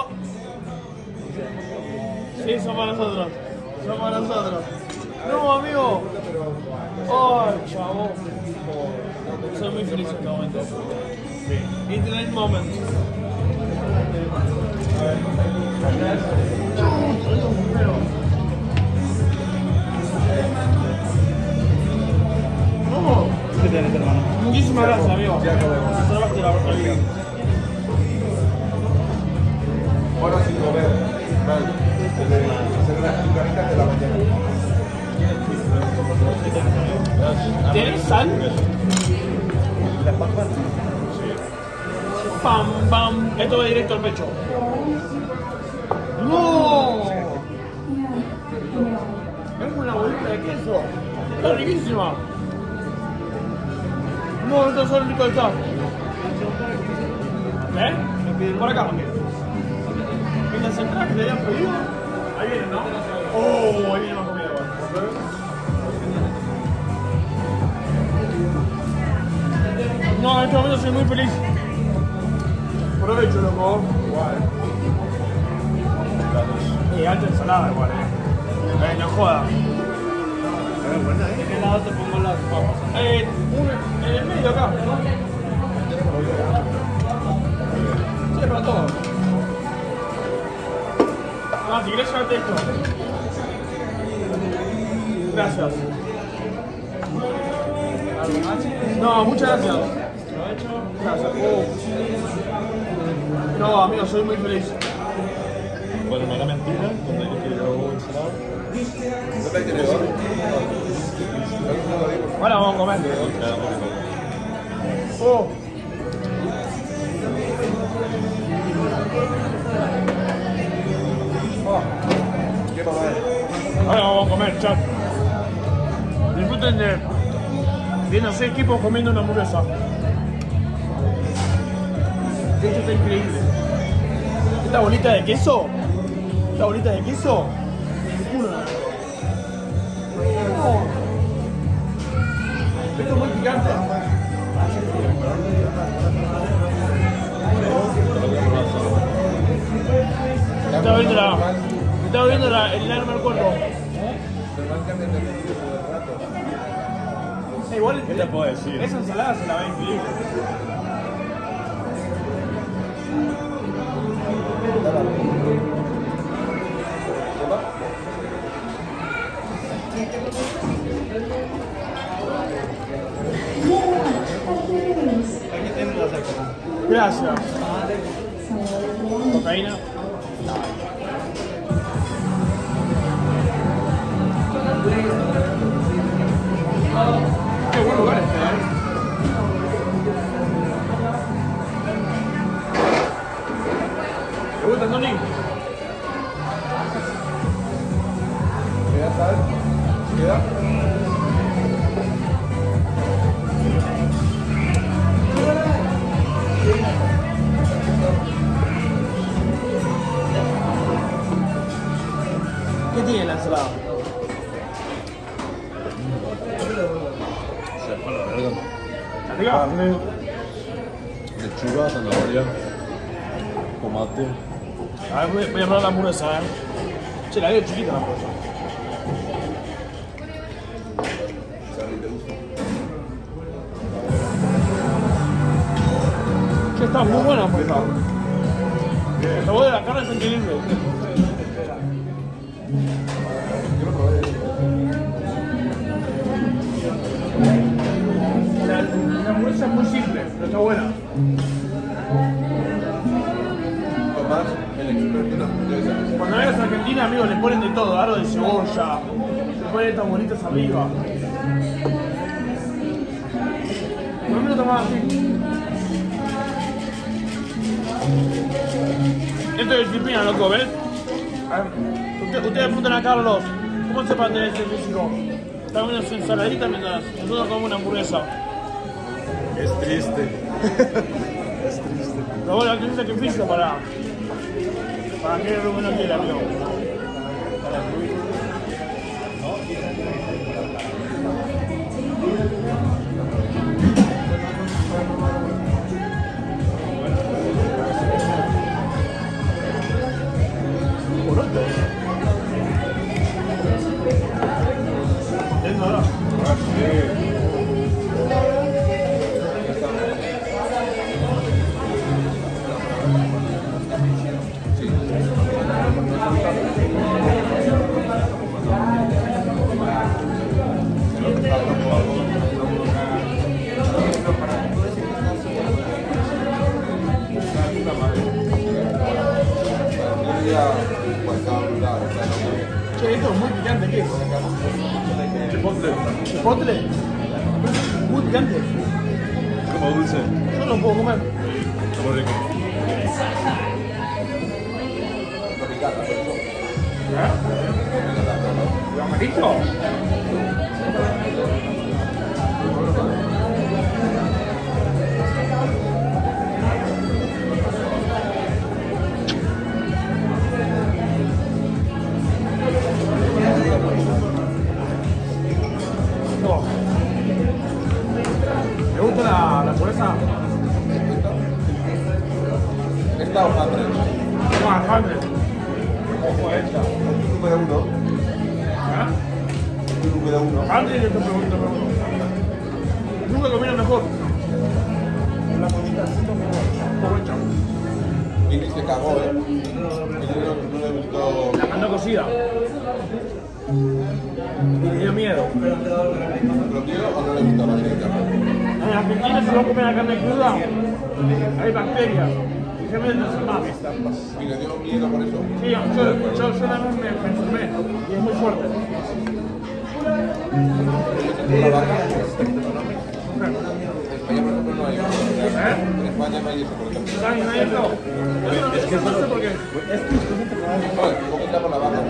Sí, son para nosotros. Son para nosotros. No, amigo. Ay, chavo. Soy muy feliz en este momento. Internet moment. No. ¿Qué tenés, hermano? Muchísimas gracias, amigo. Salvaste la portería. Ahora sin comer, mal. Hacer unas cucharitas de la mañana. ¿Tienes sal? ¿Las papas? Pam, pam. Esto va directo al pecho. ¡No! Es una bolita de queso. Está riquísima. No, esto es solo rico del chat. ¿Eh? Por acá. ¿Y las entradas que te habían pedido? Ahí vienen, ¿no? Oh, ahí viene más comida, bueno. No, en este momento soy muy feliz. Aprovecho, loco. Igual. Y alta ensalada, igual, eh. Eh, no joda. ¿De qué lado te pongo las papas? Eh, un, en el medio acá. Sí, para todo. Ah, si querés llevarte esto. Gracias. No, muchas gracias. Gracias. No, amigo, soy muy feliz. Bueno, no era mentira, cuando dije que yo ensalada. ¿No te interesa? Ahora vamos a comer. Oh. Oh, qué mamada. Ahora vamos a comer, chat. Disfruten de viendo seis tipos comiendo una hamburguesa. Esto está increíble. Esta bolita de queso, esta bolita de queso, uno. No. Esto es muy picante. Estaba viendo la, estaba viendo la, el arma del cuerpo. Igual, ¿qué te puedo decir? Esa ensalada se la ve increíble. Gracias. Cocaína. Qué buen lugar este, ¿eh? ¿Te gusta, Tony? ¿Queda sal? ¿Queda? ¿Qué tiene la ensalada? Sepa la verga. Arriba. Carne, lechuga, zanahoria, tomate. A ver, voy, voy a probar la hamburguesa, ¿eh? Che, la veo chiquita la hamburguesa. Che, está muy buena la hamburguesa. El sabor de la carne está increíble. La, la hamburguesa es muy simple, pero está buena. Tomás, el experto en hamburguesas. Cuando vayas a Argentina, amigos, le ponen de todo, aro de cebolla, le ponen estas bolitas arriba. No me lo tomaba así. Esto es disciplina, loco, ¿ves? A ver, usted, ustedes preguntan a Carlos, ¿cómo se mantiene ese físico? Está comiendo su ensaladita mientras nosotros comemos una hamburguesa. Es triste. Es triste. Pero bueno, hay que hacer sacrificio para... para que el uno quiera, amigo. ¿Entiendo ahora? Che, esto es muy picante, ¿qué es? Chipotle. ¿Chipotle? Muy picante. Como dulce. Yo no lo puedo comer. Muy rico. ¿Lo amarillo? No. ¿Te gusta la, la hamburguesa? Esta o hambre. No, hambre. Ojo a esta. Tú me da uno. ¿Ah? Tú me da uno. Hambre y yo te pregunto, pregunto. Nunca comí mejor. La bonita, aprovecha. Y ni se cagó, eh. Y no, no le gustó. La mandó cocida. Me dio miedo. ¿Lo quiero o no le gustó la directa? En Argentina, si vos comes la carne cruda, hay bacterias. Y se meten en más. ¿Y le dio miedo por eso? Sí, yo, yo, yo una vez me, me enfermé y es muy fuerte. La vaca. En España, por ejemplo, no hay. ¿Eh? En España no hay eso, por ejemplo. ¿Sabes? No hay eso. Es que no sé por qué. No, es como quitar por la vaca.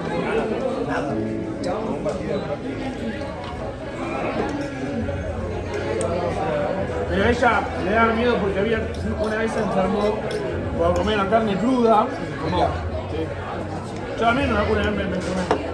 Pero a ella le daba miedo porque había una vez se enfermó por comer la carne cruda. Como, sí. Yo también una vez me, me enfermé.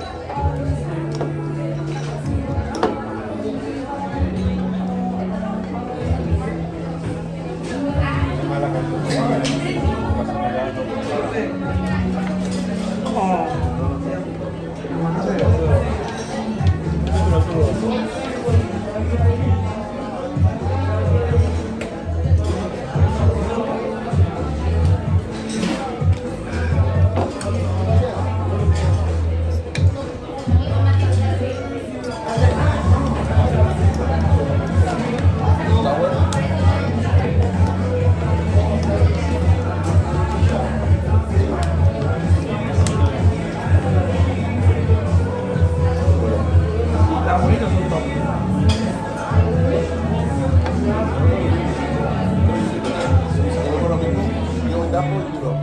capo y duro.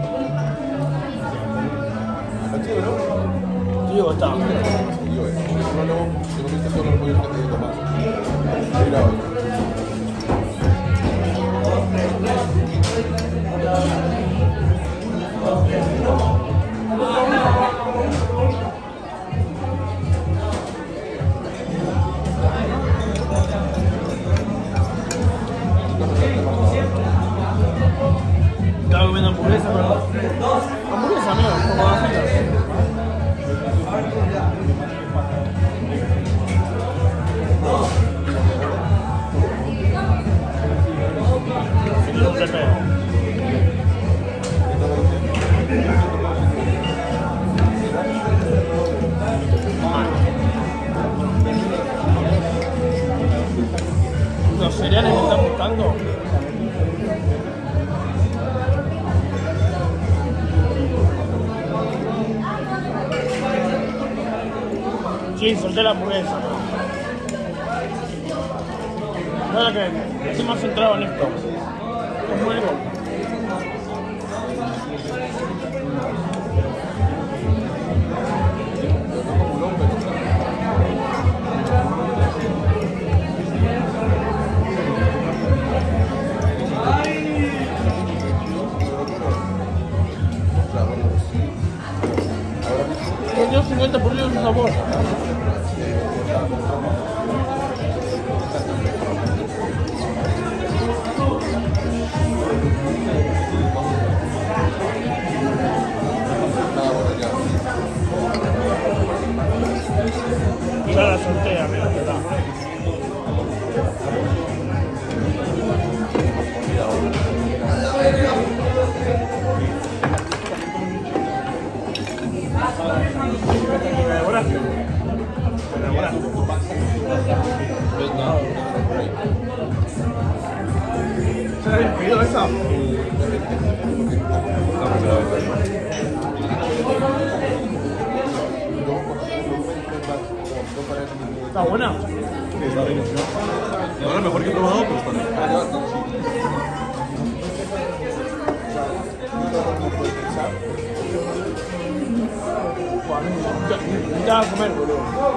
Aquí, ¿no? Tío, está. Tío, eh. No, no, si no viste todos los pollos que te digo más. Mira, Estaba comiendo hamburguesa, pero... Hamburguesa, amigo, como las filas. No te pego. Los cereales que están buscando. Sí, solté la hamburguesa. Nada que estoy más centrado en esto. Es muy rico. Perdió cincuenta por ciento de su sabor. Ya la solté, amigo, ¿verdad? ¿Me devoraste? ¿Me devoraste? ¿Se la habías pedido esa? ¿Está buena? Sí, está rico. No es lo mejor que he probado, pero está rico. Ya vas a comer, boludo.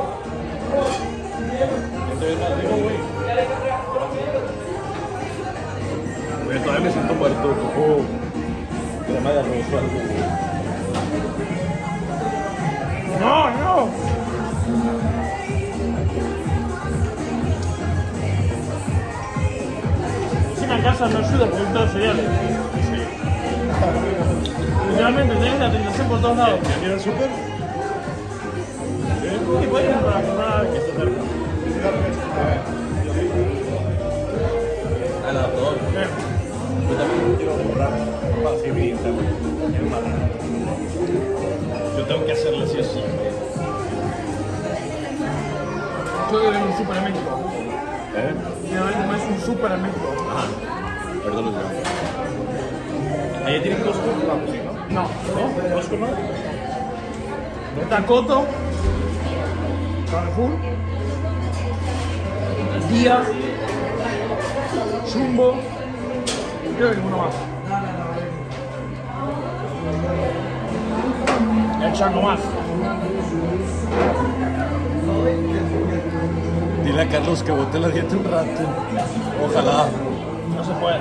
Oye, todavía me siento muerto. Coco. Crema de arroz o algo. No, no. Encima en casa no ayuda porque todos cereales. Literalmente tenés la tentación por todos lados. ¿Quieres ir al súper? Sí, puedes ir para comprar que está cerca. Al adaptador. Yo también quiero borrar así mi Instagram. Yo tengo que hacerle así así. Yo vivo en un súper en México. ¿Eh? Finalmente no es un súper en México. Ajá. Perdón, los veo. ¿Ahí tienen Costco? No, pues sí, ¿no? No. ¿No? ¿Costco no? Está Coto, Carrefour, Día, Jumbo, y creo que ninguno más. El Chaco más. Dile a Carlos que bote la dieta un rato. Ojalá. No se puede.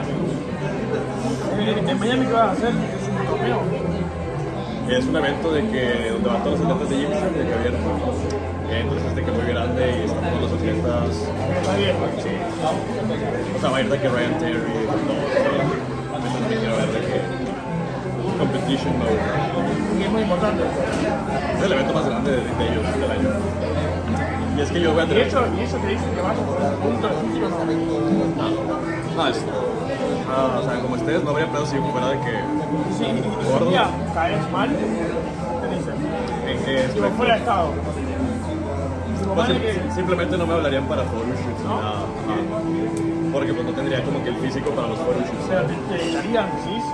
En Miami, ¿qué vas a hacer? Es un torneo. Es un evento de que donde van todos los atletas de Gymshark, de que abierto. Entonces es de que muy grande y están todos los atletas. Está bien. Sí. O sea, va a ir de que Ryan Terry, todo. Entonces me quiero ver de que competition mode. Y es muy importante. Es el evento más grande de, de ellos del año. Y es que yo voy a Y tener... eso, y eso te dicen que vas por un punto de sitio, no. Ah, es... Ah, o sea, como ustedes no habría pedo si fuera de que... Sí, y gordo. si ya caes mal, te dicen. En que... Si vos fuera de estado. Como Pues, mal sim- que... simplemente no me hablarían para photoshoots ni nada. Ajá. Porque pues no tendría como que el físico para los O photoshoots. sea, te, te echarían, decís.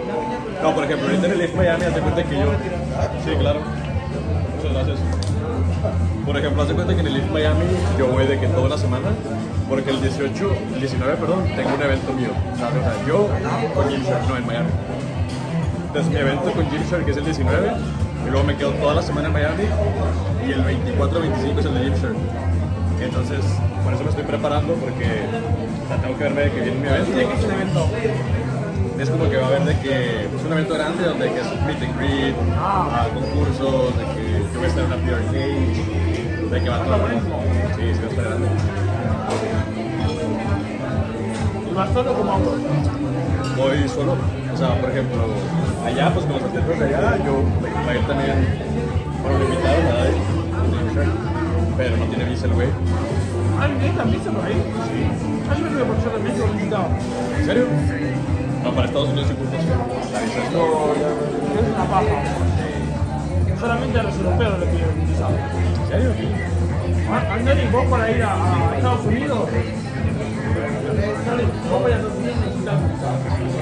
No, por ejemplo, ahorita en el Live Miami, haz de cuenta que yo... Sí, claro. Muchas gracias. Por ejemplo, haz de cuenta que en el I F Miami yo voy de que toda la semana, porque el dieciocho, el diecinueve, perdón, tengo un evento mío. ¿Sabes? O sea, yo con Gymshark, no en Miami. Entonces mi evento con Gymshark que es el diecinueve, y luego me quedo toda la semana en Miami, y el veinticuatro veinticinco es el de Gymshark. Entonces, por eso me estoy preparando, porque o sea, tengo que verme de que viene mi evento. ¿De qué es el evento? Es como que va a haber de que es un evento grande donde que es meet and greet, ah. concursos, de que yo voy a estar en una P R stage, de que va todo el mundo. Sí, sí, va a estar grande. ¿Y vas solo como auto? Voy solo. O sea, por ejemplo, allá, pues con los atletas de allá, yo voy a ir también para un invitado, ¿verdad? Pero no tiene visa el güey. Ah, ¿necesitan visa por ahí? Sí. Ah, yo me tuve por ser de México invitado. ¿En serio? No, para Estados Unidos y puntos. La visa es no, es una paja. Solamente a los europeos les piden visa. ¿En serio? Andrés, vos para ir a, a Estados Unidos, Andrés, vos para ir a Estados Unidos necesitas visa.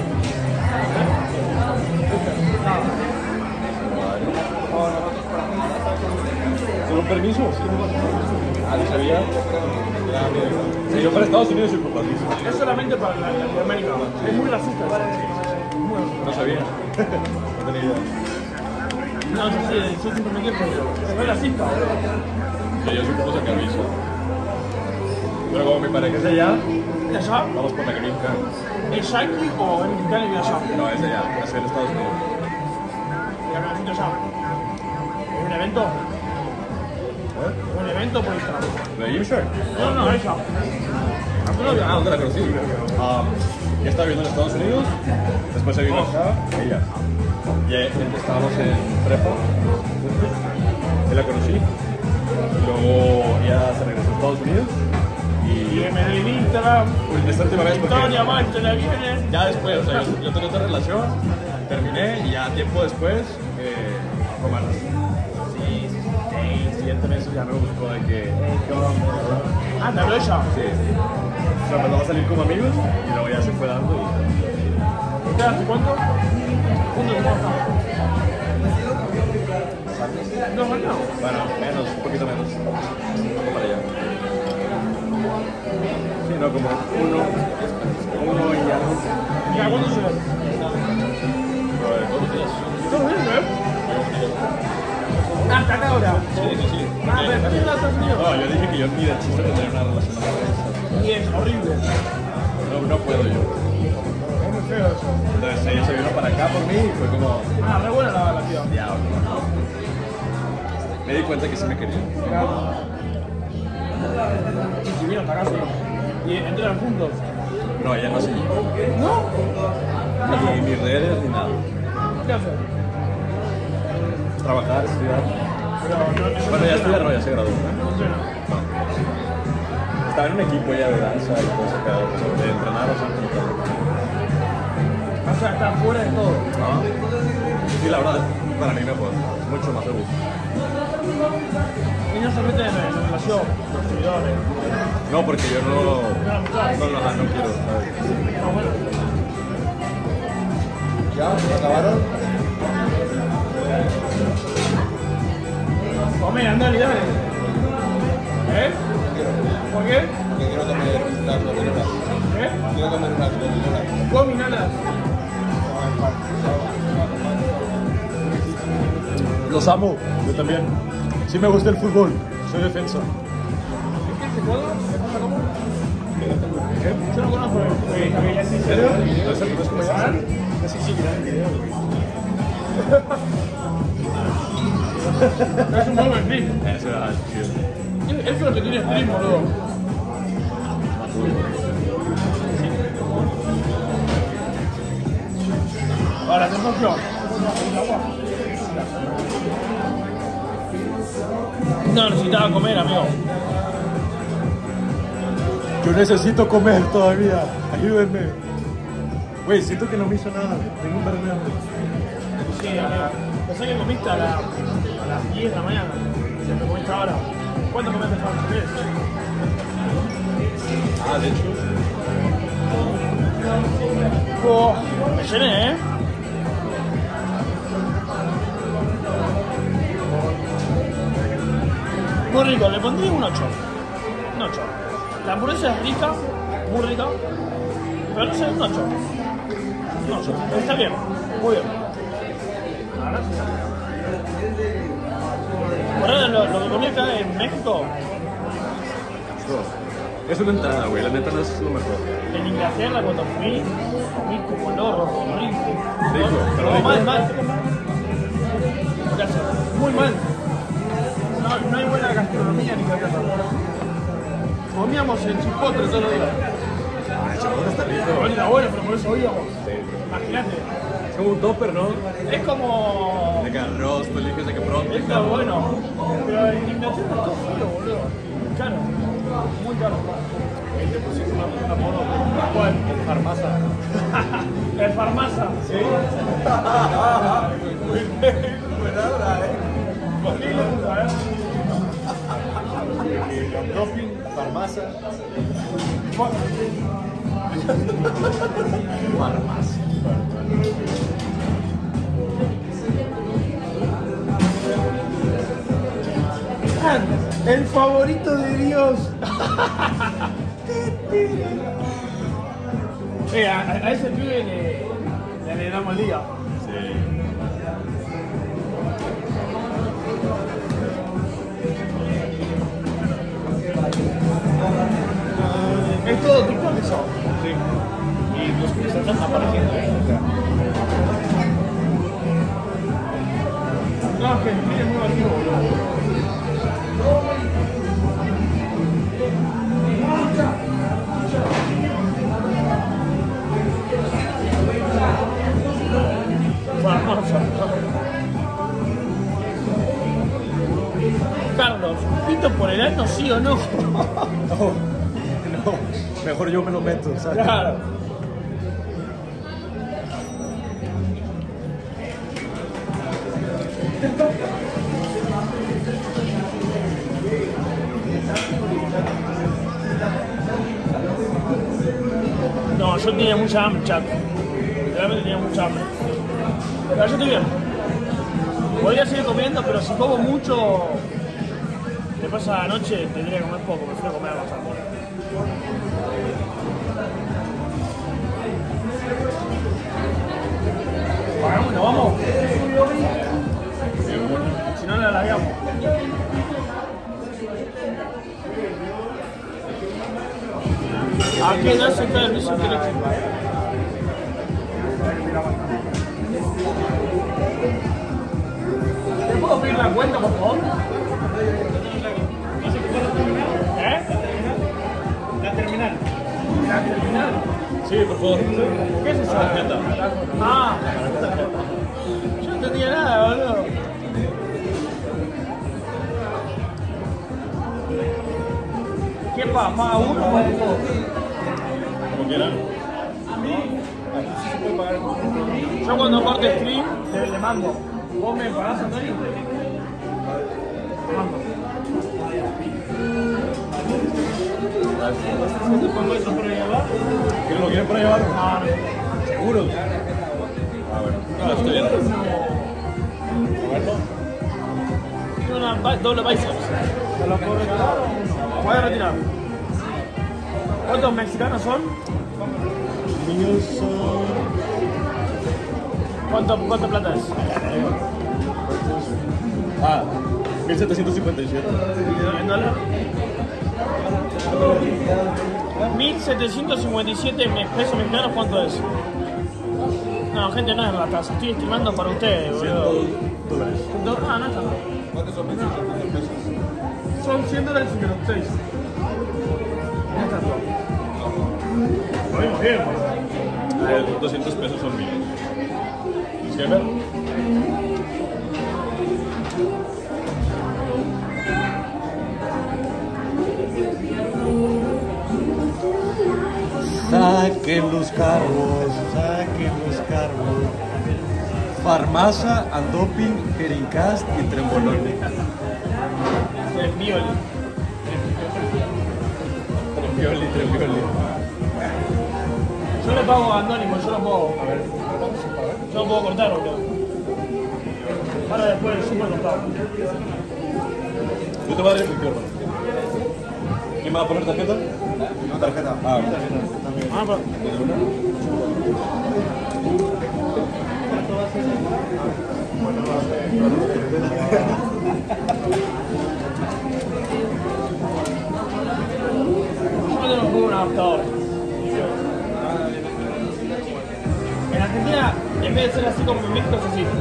¿Con un permiso? Ah, ¿lo sabía? Sí, yo para Estados Unidos soy por permiso. Es solamente para la Latinoamérica. Es muy racista. No sabía. No tenía idea. No, yo sí, yo simplemente es racista. Sí, yo soy por sacar visa. Pero como mi pareja es de allá, ¿de allá? Vamos por la green card. ¿Es yankee o es mexicano y de allá? No, es de allá, es de Estados Unidos. ¿Y la necesito allá? ¿Es un evento? ¿Eh? ¿Un evento por Instagram? ¿De Gymshark? No, no, ella. Ah, ¿dónde la conocí? Um, ya estaba viviendo en Estados Unidos, después se vino acá, ella. Y estábamos en prepa, y la conocí. Luego ella se regresó a Estados Unidos. Y me dio en Instagram. Esta última vez porque... Historia, man, te la viene. Ya después, o sea, yo, yo tenía otra relación, terminé y ya tiempo después, eh, como a los seis, siete meses ya me gustó de que... Ah, ¿te habló ella? Sí. O sea, empezamos a salir como amigos y luego ya se fue dando y... ¿Usted hace cuánto? ¿Cuánto tiempo está? ¿Dos años? Bueno, menos, un poquito menos. Un poco para allá. Sí, no, como uno, uno y algo. ¿Ya cuándo se ve? Todos los días. ¿Todos los días, eh? Ah, hasta acá ahora. Sí, sí, sí. Ah, pero ¿estás en Estados Unidos? No, yo dije que yo ni de chiste de tener una relación amorosa. Y es horrible. No, no puedo yo. Es muy feo eso. Entonces ella se vino para acá por mí y fue como... Ah, re buena la relación. Diablo. Me di cuenta que sí me quería. Y vino hasta acá, sí. ¿Y entraron juntos? No, ella no se llevó. ¿No? Ni mis redes ni nada. ¿Qué hace? Trabajar, estudiar. Pero no, Bueno, ya estudia, no, ya se graduó. No funciona. Estaba en un equipo ya de danza y todo ese pedo, de entrenar, o sea, como todo. O sea, está fuera de todo. Ah. Sí, la verdad, para mí mejor, mucho más seguro. Y no se meten en la relación, los seguidores. No, porque yo no... No, no, no, no quiero, ¿sabes? No, bueno. ¿Ya? ¿Acabaron? Come, andale, dale. ¿Eh? ¿Por qué? Porque quiero comer unas gominolas. ¿Eh? Quiero comer unas gominolas. Gominolas. Los amo, yo también. Sí me gusta el fútbol, soy defensa. ¿Qué se juega? ¿Cómo? ¿Qué? Yo no conozco. ¿En serio? ¿No es el como ya? Sí, sí, mirá el video. Es un buen stream. Eso era chido. Es lo que tiene stream, boludo. Ahora, atención. No necesitaba comer, amigo. Yo necesito comer todavía, ayúdenme. Güey, siento que no me hizo nada, tengo un verme hambre. Sí, amigo. Pensé que comiste a, la, a las diez de la mañana. Siempre comiste ahora. ¿Cuánto comiste antes? Ah, de hecho. Oh, me llené, ¿eh? Muy rico, le pondría un ocho. Un ocho. La hamburguesa es rica, muy rica, pero no sé, un ocho. Un ocho. Está bien, muy bien. Ahora sí. Por ahora lo, lo que comí acá en México, Es una entrada, güey. La neta no es lo mejor. en Inglaterra cuando fui, comí como loro, horrible. Rico, pero No, rico. mal, mal. Gracias. Muy mal. No, no hay buena gastronomía en Inglaterra. Comíamos en chipotle todos los días. Ah, el chipotle está rico. Bueno, era bueno, pero por eso oíamos. Imagínate. Es como un topper, ¿no? Es como... De que arroz, tú eliges de que pronto. Está bueno. Pero en Inglaterra es todo frío, boludo. Caro. Muy caro. Te pusiste una, una mono. ¿Cuál? El farmaza. El farmaza. Sí. Buena hora, eh. ¿Por qué le gusta, eh? Doping, farmaza. Farmacia. El favorito de Dios. eh, a, a ese pibe le, le alegramos el día. Sí. Es todo TikTok eso. Sí. Y los que están apareciendo ahí. O sea. No, es que el pibe es muy activo, boludo. Carlos, ¿pito por el ano sí o no? No, no, mejor yo me lo meto, ¿sabes? Claro. No, yo tenía mucha hambre, chato. Realmente tenía mucha hambre. Pero yo estoy bien. Podría seguir comiendo, pero si como mucho, después a la noche tendría que comer poco, prefiero comer bastante. Vamos, nos vamos. Si no, la largamos. ¿A qué edad se cae el piso eléctrico? ¿Te puedo pedir la cuenta, por favor? ¿Eh? La terminal. ¿La terminal? Sí, por favor. ¿Qué es eso? Tarjeta. Ah, yo no entendía nada, boludo. ¿Qué paga? ¿Paga uno o paga todo? Como quieran. Yo cuando corte stream, le, le mando. ¿Vos me pagás, Antonio? Te mando. ¿Te pongo eso para llevar? ¿Quién lo quiere para llevar? Ah, no. ¿Seguro? Ah, bueno. No, lo estoy viendo. ¿Roberto? Tiene una ba- doble bíceps. ¿Se la puedo retirar o no? Voy a retirar. ¿Cuántos mexicanos son? Niños son... ¿Cuánto, cuánto plata es? Ah, mil setecientos cincuenta y siete. ¿En dólar? mil setecientos cincuenta y siete pesos mexicanos, ¿cuánto es? No, gente, no es la casa. Estoy estimando para ustedes, boludo. cien dólares. Ah, no está. ¿Cuántos son pesos? Son cien dólares y menos seis. Ya está todo. Lo vimos bien, boludo. Eh, doscientos pesos son mil. ¿Es que ver? Saquen los carros, saquen los carros. Farmacia, Andoping, Jerincast y Trembolone. Trembioli. Trembioli, Trembioli. Yo le pago a Andoni, porque yo no puedo. A ver, yo no puedo cortar, boludo. Ahora después del super cortado. Yo te voy a dar el micrófono. ¿Quién va a poner tarjeta? No, tarjeta. Ah, Ah, pero... Yo no tengo un adaptador. En Argentina, en vez de ser así como en México, es así.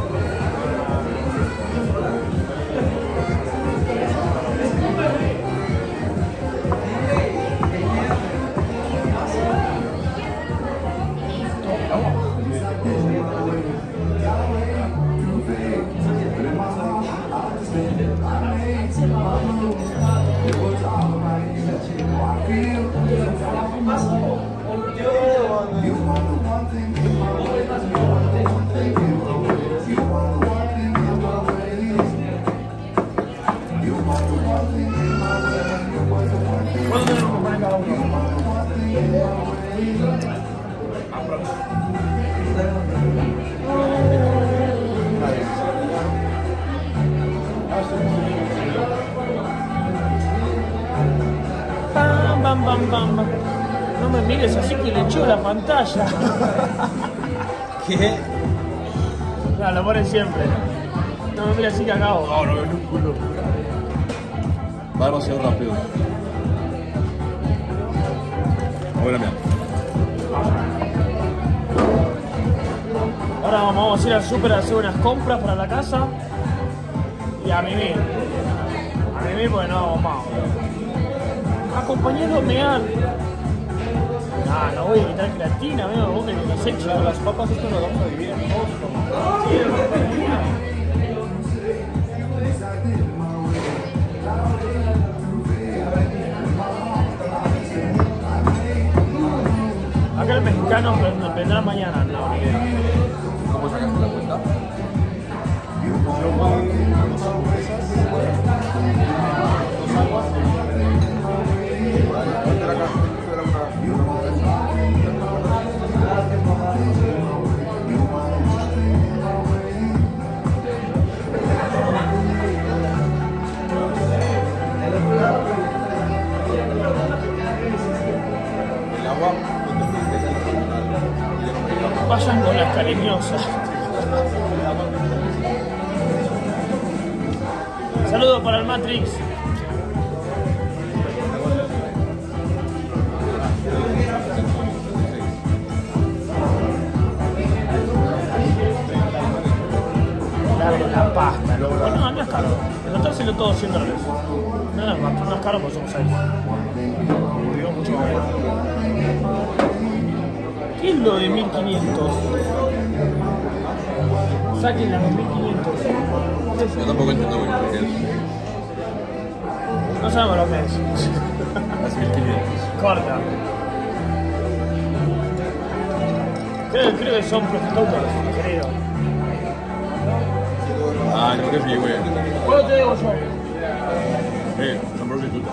¿Cuándo tenemos que poner cada uno? Pam, pam, pam, pam. No me mires así que le echó la pantalla. ¿qué? No, lo ponen siempre. No me mires así que acabo. No, no veo ni un culo. Va demasiado rápido. Ahora mira. Ahora vamos a ir al súper a hacer unas compras para la casa. Y a mimir. A mimir porque no vamos. Acompañado me han. No, no voy a quitar creatina, amigo, vos que me has hecho. Las papas esto lo vamos a dividir en dos. Acá el mexicano vendrá mañana, no, ni idea. ¿Cómo sacaste la cuenta? Vayan con las cariñosas. Saludos para el Matrix. Dale la pasta, loco. No, no es caro. Lo está haciendo todo cien dólares. No, no, no, no es caro porque somos seis. Digo mucho más. ¿Qué es lo de mil quinientos? Saquen las mil quinientos. Yo tampoco entiendo muy bien qué es. No sabemos lo que es. Las mil quinientos. Corta. Creo, creo que son prostitutas, creo. Ah, creo que sí, güey. ¿Cuánto te debo yo? Eh, son prostitutas.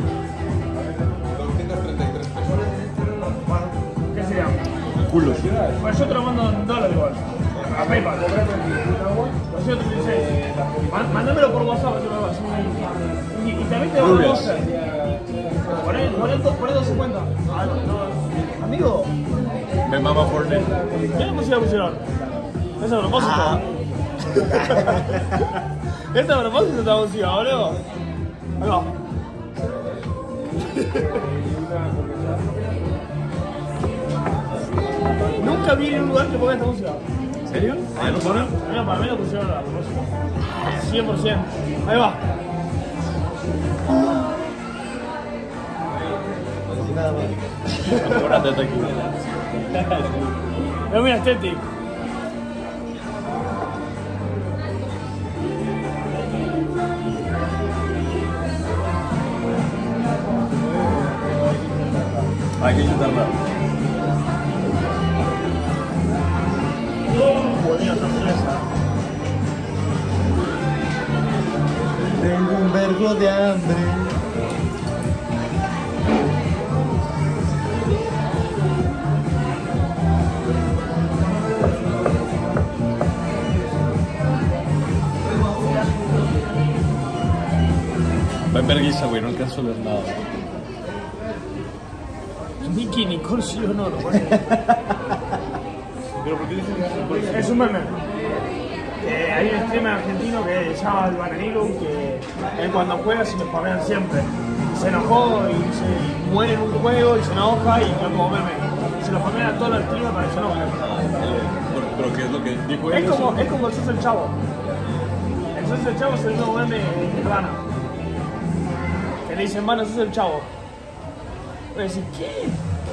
¿Qué sería? Culos. Bueno, yo te lo mando en dólar igual. A PayPal. doscientos treinta y seis. Mándamelo por WhatsApp, si me vas. Y, y también te mando doce. Poné doscientos cincuenta. Ah, no, no. Amigo. Me mama Fortnite. ¿Qué música pusieron? ¿Es a propósito? Ah. ¿Es a propósito esta música, boludo? Ahí va. Nunca vi en un lugar que ponga esta música. ¿En serio? ¿Ah, lo ponen? Mira, para mí lo pusieron a propósito. cien por ciento. Ahí va. Ahora te aquí. Pero mira, estético. Hay que intentarla. Buena sorpresa. Tengo un vergo de hambre. vergüenza, güey, no alcanzo a leer nada. Nicky Nicole sí o no, no. Pero ¿por qué dices eso? Es un meme. Eh, hay un streamer argentino que se llama el Bananilo, que él cuando juega se lo spamean siempre. Se enojó y se muere en un juego y se enoja y quedó como meme. Se lo spamean a todos los streamers para que se enojen. Pero ¿qué es lo que dijo Es él? como, es como el Sos el Chavo. El Sos el Chavo es el nuevo meme de Nirvana. Que le dicen, mano, sos el Chavo. Voy a decir, ¿qué?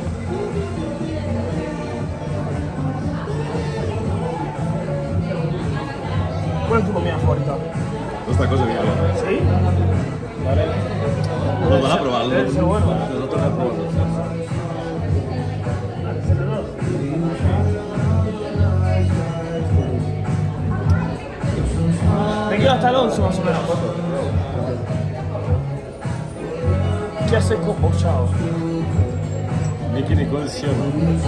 ¿Cuál es tu comida favorita? Los tacos de Villalba. ¿Sí? Nos van a probarlo. Debe ser bueno. Nosotros vamos a probarlo. Me quedo hasta el once más o menos. ¿Qué haces con pochado? Nicky Nicole sí o no.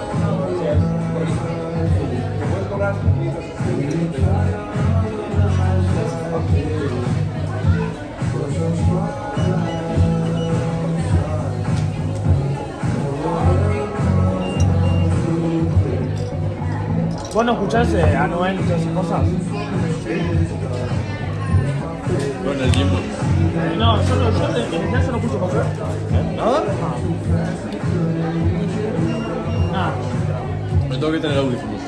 ¿Vos no escuchás eh, a Noel y todas esas cosas? No, en el gym. Eh, no, yo, no, yo en el gimnasio no escucho cosas. ¿Nada? Nada. Me tengo que tener audífonos.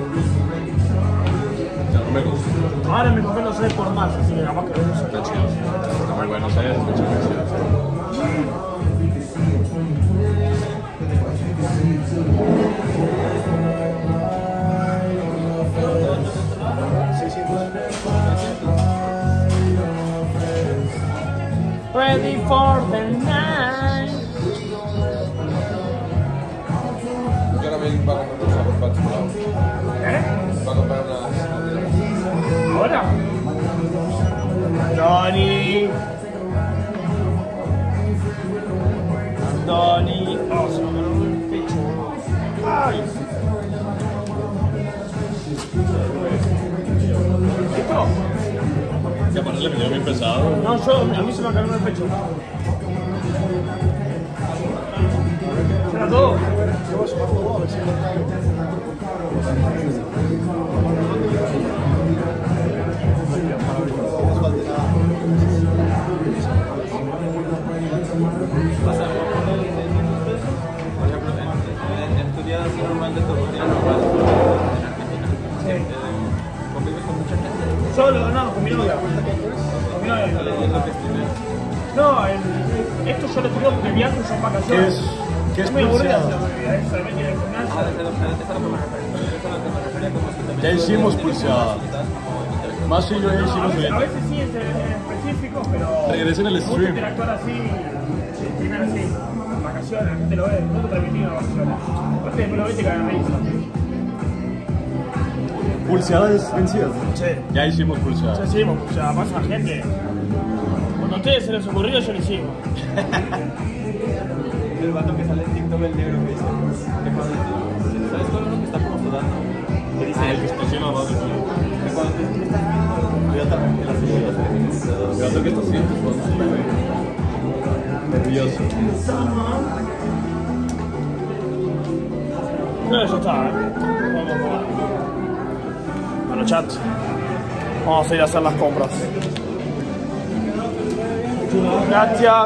No me gusta. Ahora mi papel lo sé por más, así que capaz que lo uso. Está chido. Está muy bueno, ¿sabes? Muchas gracias. Ready for the night. Yo ahora me va a comprar unos zapatos para ¿Eh? Va a comprar unas... ¿Ahora? Andoni. Andoni. Oh, se me quedó el pecho. Ay. ¿Esto? Que aparte le metió bien pesado. No, yo, a mí se me acabó el pecho. ¿Será todo? ¿Estudias normal de topografía normal en Argentina? ¿Convives con mucha gente? Solo, no, con mi novia. Con mi novia. No, el, esto yo lo estudio porque viajo y son vacaciones. ¿Qué es? ¿Qué es muy aburrida pulseada? esa vida, es solamente ir al gimnasio. Ah, esa es lo que me refería. Esa es lo que me refería como si también... Ya hicimos pulseada. Más y yo ya No, a hicimos veces, a bien. veces sí en, en específico, pero... Regresen al mucho stream. interactuar así, streamer así, en vacaciones, la gente lo ve, no te transmitimos en vacaciones. Aparte después lo ves y te cagan risa. Pulseada es vencida. Sí. Ya hicimos pulseada. Ya hicimos, o sea, pasa gente. Cuando a ustedes se les ocurrió, yo lo hicimos. El vato que sale en TikTok, el negro que dice que cuando tú, ¿sabes cuál es lo que está como sudando? Que dice El que se presiona más de ti. que cuando tú estás viendo, cuidado también que las seguidas de Cuidado que estás haciendo tus cosas. Nervioso. No, ya está, ¿eh? Vamos, vamos. Bueno, chat. Vamos a ir a hacer las compras. Gracias.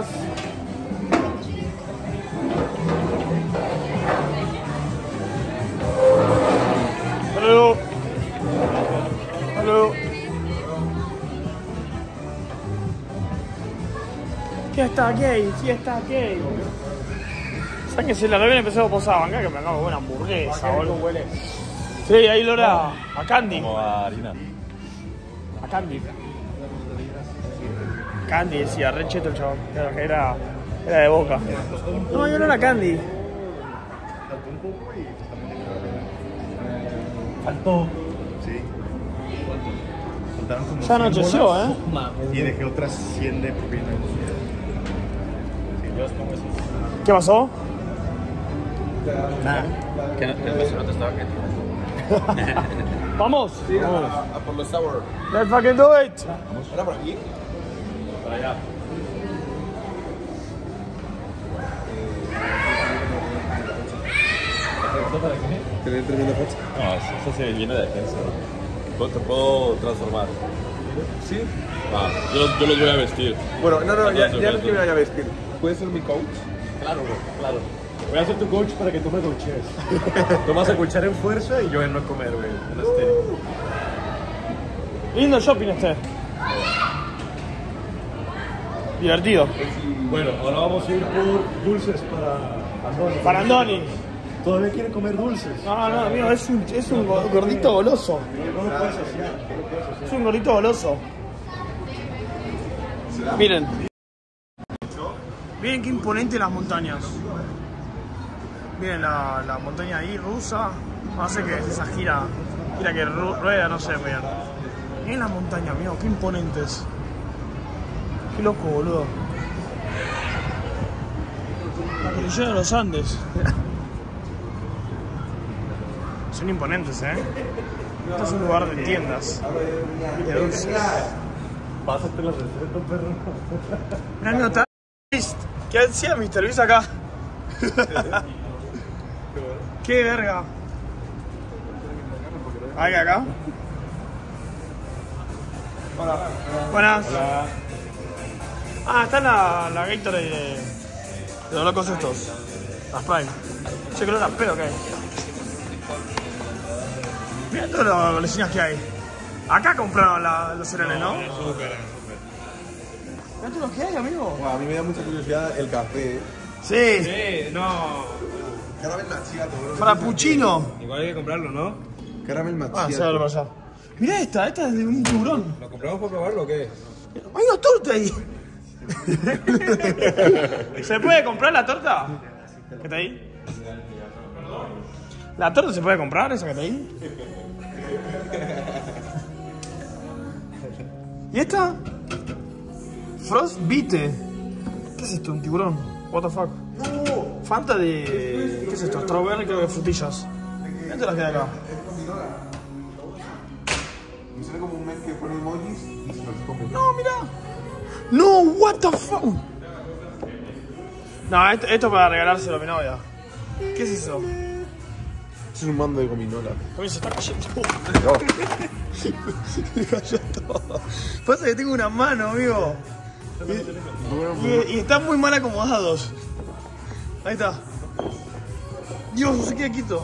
Hello. Hello. Fiesta gay, fiesta gay. ¿Saben que si la revela empezó a posar banca que me acabo de una hamburguesa, boludo? Huele. Sí, ahí Lora. A Candy. Como a harina. A Candy. Candy decía, re cheto el chabón. Era, era, era de Boca. No, yo no era Candy. Faltó. Sí. Faltaron como Ya cien anocheció, bolas, ¿eh? Y dejé otras cien de propina. Sí, Dios, ¿cómo es eso? ¿Qué pasó? Nada. Que no- que el mesero te estaba quieto. Vamos. Sí, a, a por los sour. Let's fucking do it. ¿Era por aquí? Para allá. ¿Esto para qué? Tener tremenda facha. No, eso, eso se llena de agencia. ¿Puedo- ¿Te puedo transformar? Sí. Ah, yo, yo los voy a vestir. Bueno, no, no, ya, Entonces, ya no es que me entonces- vaya a vestir. ¿Puedes ser mi coach? Claro, bro, claro. Voy a ser tu coach para que tú me coaches. Tú vas a coachar en fuerza y yo en no comer, güey. En este. Lindo shopping este. Divertido. Bueno, ahora vamos a ir por dulces para Andoni. Para Andoni. Todavía quiere comer dulces. No, no, amigo, es un, es un gordito goloso. No lo puedes hacer. Es un gordito goloso. Miren. Miren qué imponente las montañas. Miren la, la montaña ahí rusa. No sé qué es esa gira. Gira que ru- rueda, no sé, miren. Miren las montañas, amigo, qué imponentes. Qué loco, boludo. La cordillera de los Andes. Son imponentes, ¿eh? Este es un lugar de tiendas. De dulces. Pásate la receta, perro. Mirá, amigo, está triste. ¿Qué hacía mister Luis acá? Qué verga. ¿Hay acá? Hola. Buenas. Hola. Ah, está la, la Gatorade de, de los locos estos. Las Prime. Che, que no las pedo que hay. Mirá todas las golosinas que hay. Acá compraron la, los cereales, ¿no? Súper, súper. Mirá todo lo que hay, amigo. Wow, a mí me da mucha curiosidad el café. Sí. Sí, no. Caramel macchiato, bro. Frappuccino. Igual hay que comprarlo, ¿no? Caramel Ah, macchiato. se abre para allá. Mirá esta, esta es de un tiburón. ¿Lo compramos para probarlo o qué? Hay una torta ahí. ¿Se puede comprar la torta? ¿Qué está ahí? ¿La torta se puede comprar, esa que está ahí? ¿Y esta? Frostbite. ¿Qué es esto? ¿Un tiburón? What the fuck? No. Fanta de... ¿Qué es esto? Strawberry, creo que frutillas. ¿Qué te las queda acá? Me suena como un mes que pone emojis y se los come. No, mira. No, what the fuck. No, esto, esto para regalárselo a mi novia. ¿Qué es eso? Es un mando de gominola. Oye, se está cayendo. No. Se cayó todo. Pasa que tengo una mano, amigo. Y, y- y están muy mal acomodados. Ahí está. Dios, no se queda quieto.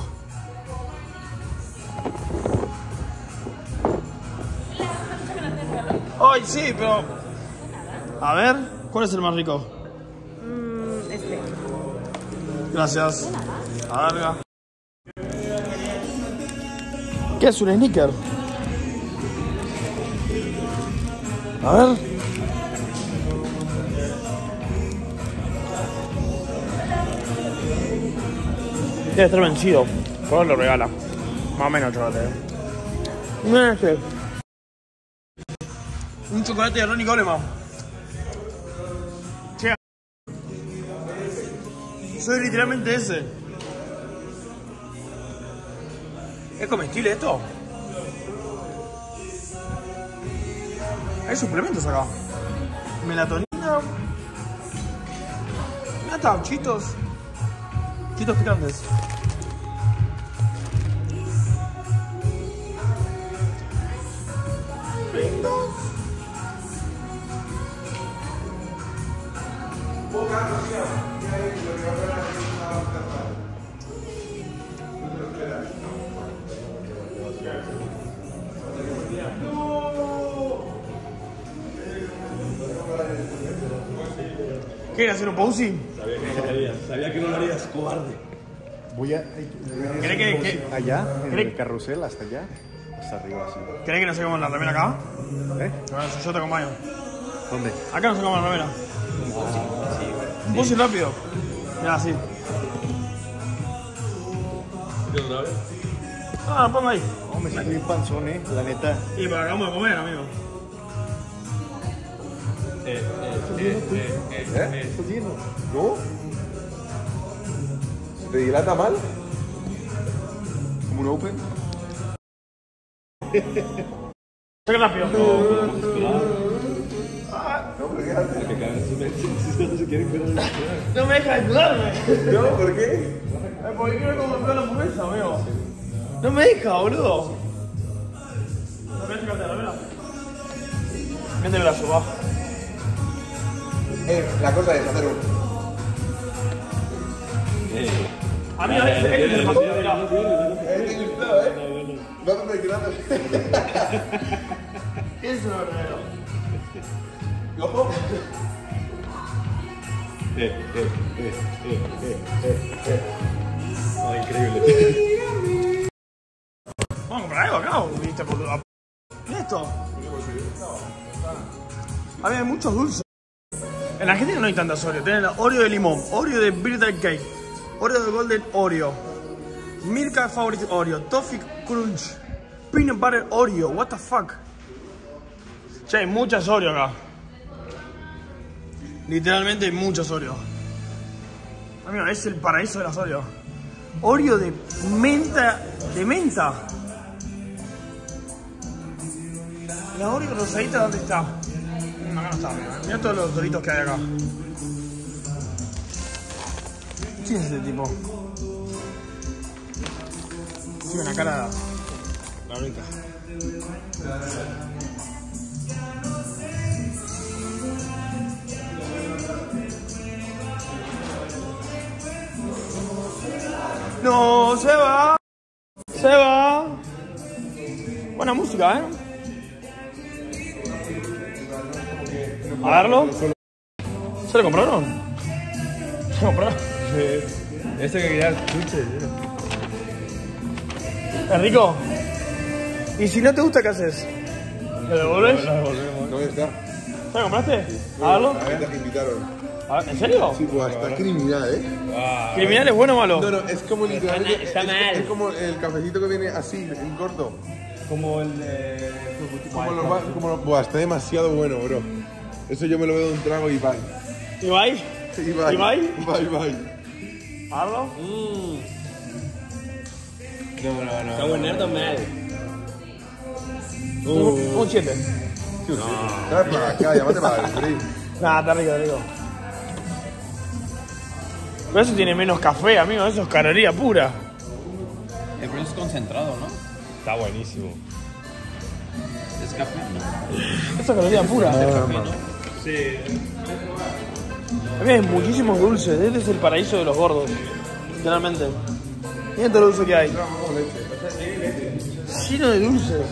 Ay, sí, pero... A ver, ¿cuál es el más rico? Mm, este. Gracias. A verga. ¿Qué es un sneaker? A ver. Debe estar vencido. Por lo regala. Más o menos chocolate. Mira este. Un chocolate de Ronnie Coleman. Che. Soy literalmente ese. ¿Es comestible esto? Hay suplementos acá. Melatonina. Nata, chitos. Chitos picantes. ¿Quieres hacer un pausi? Sabía que no lo harías, sabía que no lo harías, cobarde. Voy a. ¿Querés que, que, Allá, en ¿Querés? el carrusel, hasta allá. Hasta arriba, así. ¿Querés que nos sacamos la remera acá? ¿Eh? Bueno, si yo te acompaño. ¿Dónde? Acá nos sacamos la remera. Un pausi rápido. Mirá, así. ¿Quieres otra vez? Ah, pongo ahí. No, me siento bien panzón, eh. La neta. Y para acabamos de comer, amigo. Eh, eh, eh, eh, eh. ¿Estás lleno? ¿No? ¿Se te dilata mal? ¿Como un open? Saca rápido. No, pero ¿qué haces? Que cada vez se me- si no se quieren cuidar de la ciudad. No me deja ayudarme. No, ¿por qué? Ay, Ay, porque quiero como toda la hamburguesa, amigo. No me deja, boludo. ¿No querés sacarte la vela? Vende el brazo, va. Eh, la cosa es hacer un... Amigo, este este es el más mirá. Este es el flow, eh. No te me quedas. ¿Qué es un verdadero? ¿Ojo? Eh, eh, eh, eh, eh, eh, eh. Oh, increíble. Vamos a comprar algo acá, o viste por la... ¿Qué es esto? A mí hay muchos dulces. En la Argentina no hay tantas Oreo. Tienen la Oreo de limón, Oreo de birthday cake, Oreo de golden Oreo, Milka favorite Oreo, Toffee crunch, peanut butter Oreo. What the fuck? Che, hay muchas Oreo acá. Literalmente hay muchos Oreo. Amigo, es el paraíso de las Oreo. Oreo de menta, de menta. La Oreo rosadita, ¿dónde está? No, acá no está, mira. Mira todos los doritos que hay acá. ¿Quién es este tipo? Tiene una cara... La rica. No, se va. Se va. Buena música, ¿eh? A verlo. ¿Se lo compraron? ¿Se lo compraron? Este que quería dulce. ¿Es rico? ¿Y si no te gusta, qué haces? ¿Lo devuelves? No, ya está. ¿Se lo compraste? A verlo. A ver, te invitaron. A ver, ¿en serio? Sí, pues está criminal, ¿eh? ¿Criminal es bueno o malo? No, no, es como literalmente... está es, mal. es como el cafecito que viene así, en corto. Como el de... Como los... va- Como los buah, está demasiado bueno, bro. Eso yo me lo veo de un trago y bye. ¿Y bye? Y bye. ¿Y bye? Bye, bye. ¿A verlo? No, no, no. Está buenardo mal. Un- Un siete. Dale para acá, llámate para el drink. Nah, está rico, está rico. Pero eso tiene menos café, amigo. Eso es caloría pura. El problema es concentrado, ¿no? Está buenísimo. Es café. Eso es caloría pura. Sí. A mí hay muchísimos dulces. Este es el paraíso de los gordos. Literalmente. Mira todo lo dulce que hay. Lleno de dulces.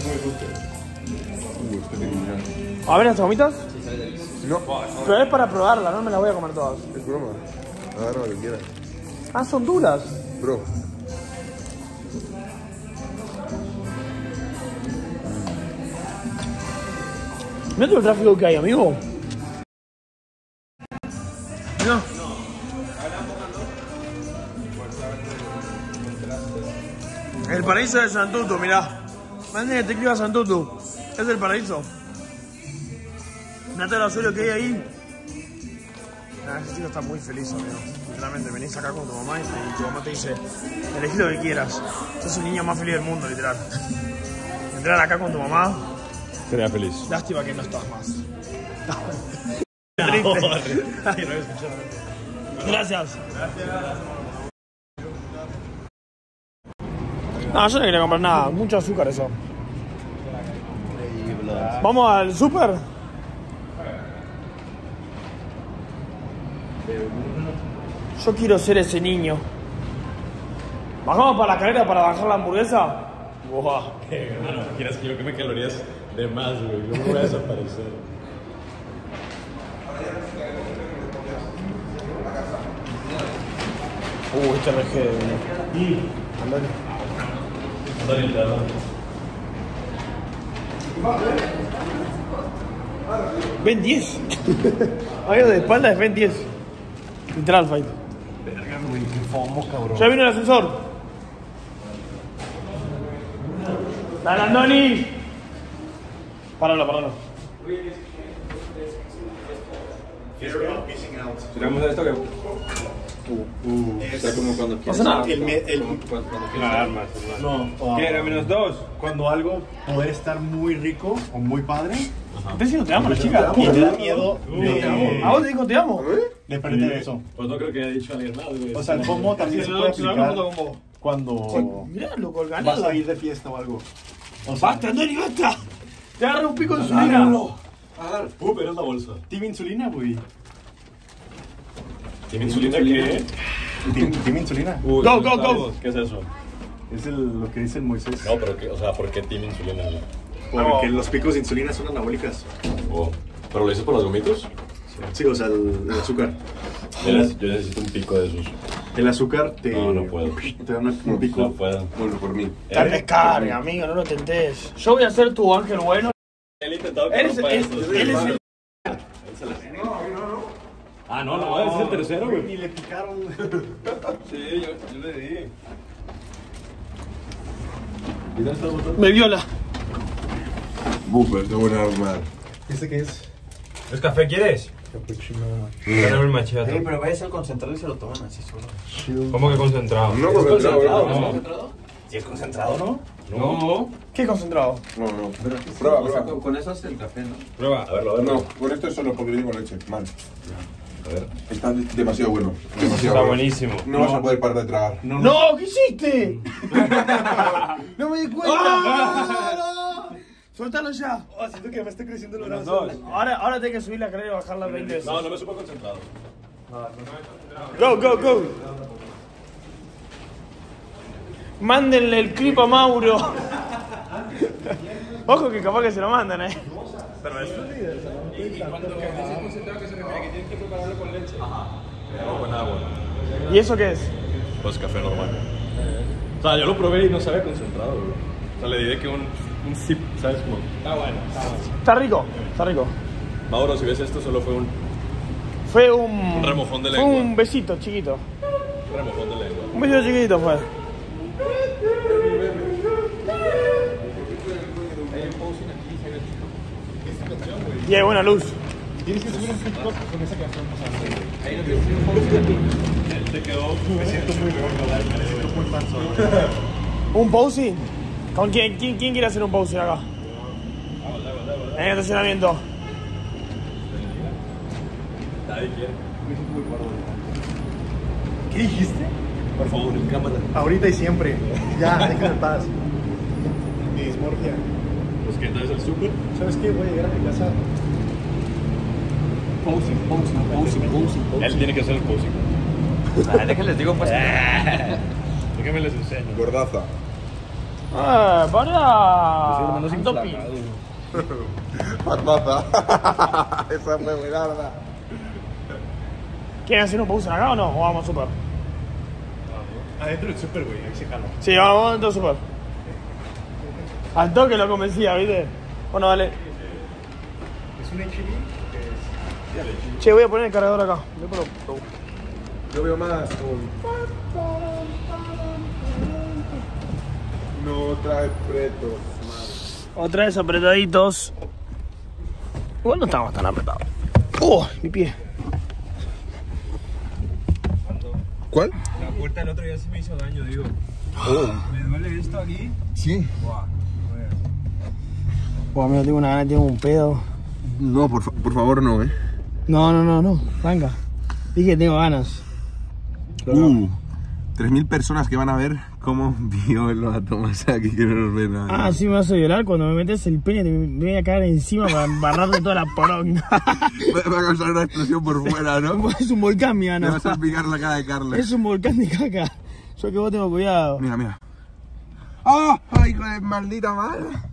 A ver las gomitas. No, Pero es para probarla, no me las voy a comer todas. es broma. Agarra lo que quieras. Ah, son duras. Bro. Mira todo el tráfico que hay, amigo. No. El paraíso de Santutu, mirá. Mande que te escriba Santutu. Es el paraíso. Mirá todo el azuelo que hay ahí. Ah, ese chico está muy feliz, amigo. Literalmente, venís acá con tu mamá y, te, y tu mamá te dice: elegí lo que quieras. Sos el niño más feliz del mundo, literal. Entrar acá con tu mamá. Sería feliz. Lástima que no estás más. Triste. Gracias. No, yo no quería comprar nada. Mucho azúcar eso. ¿Vamos al súper? Yo quiero ser ese niño. ¿Bajamos para la carrera para bajar la hamburguesa? Wow, qué hermano. Quieres que yo queme calorías de más, güey. Yo me voy a desaparecer. Uh, este R G. Andale. Andale, andale. Ben diez. Algo de espalda es Ben diez. Literal, fight. Verga, güey, qué fomo, cabrón. Ya vino el ascensor. ¡Dale, Andoni! Páralo, páralo. Tiramos esto que... Uh, o sea, como cuando quieres. nada. El, me- el, Alarmas, no, ¿Qué era menos dos? Cuando algo puede estar muy rico o muy padre. Estás diciendo te amo, la chica. Y te da miedo de, ¿A vos te dijo te amo? de perder eso. Pues no creo que haya dicho alguien más, güey. O sea, el FOMO también se puede aplicar cuando Mirá, loco, el vas ganado. a ir de fiesta o algo. O sea, Basta, Andoni, basta. Te agarré un pico de insulina. Uh, pero es la bolsa. Team Insulina, güey. ¿Tiene insulina qué? Team, team Insulina. Uy, Go, no go, go. estamos. ¿Qué es eso? Es el, lo que dice el Moisés. No, pero qué, o sea, ¿por qué tiene insulina? güey? Porque los picos de insulina son anabólicas. Oh, ¿pero lo hice por los gomitos? Sí, o sea, el, el azúcar. Yo neces- yo necesito un pico de esos. El azúcar te, No, no puedo. te da una- un pico. No puedo. Bueno, por mí. Te descarga, amigo, no lo tentes. Yo voy a ser tu ángel bueno. Él intentado que Él es, rompa él, estos. él es el... Ah, no, no, ese es el tercero, güey. Y le picaron. Sí, yo, yo le di. ¿Y dónde estás votando? Me viola. Buffer, de buena arma. ¿Este qué es? ¿Es café quieres? Capuchino. Dame el machiato. Ey, pero vayas al concentrado y se lo toman así solo. ¿Cómo que concentrado? No concentrado, No. bro. Si es concentrado, ¿no? No. ¿Qué concentrado? No, no. Prueba, O sea, prueba. con, con eso hace el café, ¿no? Prueba. A verlo, a verlo. No, con esto es solo porque viene con leche. Mal. A ver. Está de- demasiado bueno. Demasiado Está bueno. buenísimo. No vas a poder parar de tragar. No, ¡No! ¿Qué hiciste? ¡No me di cuenta! ¡Suéltalo ya! Oh, siento que me está creciendo el Los brazo. dos. Ahora, ahora tengo que subir la carrera y bajarla veinte veces. No, no me supo concentrado. Go, go, go. Mándenle el clip a Mauro. Ojo que capaz que se lo mandan, eh. No, con agua. ¿Y eso qué es? Pues café normal. O sea, yo lo probé y no sabía concentrado, güey. O sea, le diré que un, un sip, ¿sabes? Como... Está bueno, está bueno. Está rico, está rico. Mauro, si ves esto, solo fue un Fue un... Un remojón de Fue lengua. un besito chiquito. remojón de lengua. Un besito chiquito fue. Y hay buena luz. Tienes que subir un TikTok con esa canción. Te quedó... Me siento muy gordo, me siento muy panzón. ¿Un posing? ¿Con quién, quién, quién quiere hacer un posing acá? En el estacionamiento. Nadie quiere. Me siento muy gordo. ¿Qué dijiste? Por favor, en cámara. Ahorita y siempre. Ya, déjame en paz. Mi dismorfia. Pues que entonces el súper. ¿Sabes qué? Voy a llegar a mi casa. Posing, posing, posing, posing, posing. Él tiene que hacer el posing. Ah, déjenles digo pues. Déjenme les enseño. Gordaza. Ah, para. Menos Doping. Farmaza. Esa fue buenarda. ¿Quieren hacer un posing acá o no? ¿O vamos super? Adentro del super, güey. Ahí se jala. Sí, vamos dentro super. Al toque lo convencía, ¿viste? Bueno, dale. Es un H D. Che, voy a poner el cargador acá. Yo por lo- Yo veo más con... No trae pretos. Otra vez apretaditos. Igual no estamos tan apretados. ¡Oh! Mi pie. ¿Cuál? La puerta el otro día se me hizo daño, digo. Me duele esto aquí. Sí. Buah. Oh, amigo, tengo una gana, tengo un pedo. No, por, fa- por favor no, eh. No, no, no, no. Venga. Dije que tengo ganas. Uh, tres mil personas que van a ver cómo viola a Tomás aquí que no nos ven nada. Ah, sí me vas a violar. Cuando me metes el pene te me voy a caer encima para barrarte toda la poronga. Va va a causar una explosión por fuera, ¿no? Es un volcán, mi Le ano. vas a picar la cara de Carla. Es un volcán de caca. Yo que vos tengo cuidado. Mira, mira. ¡Ah! ¡Ay, hijo de maldita madre!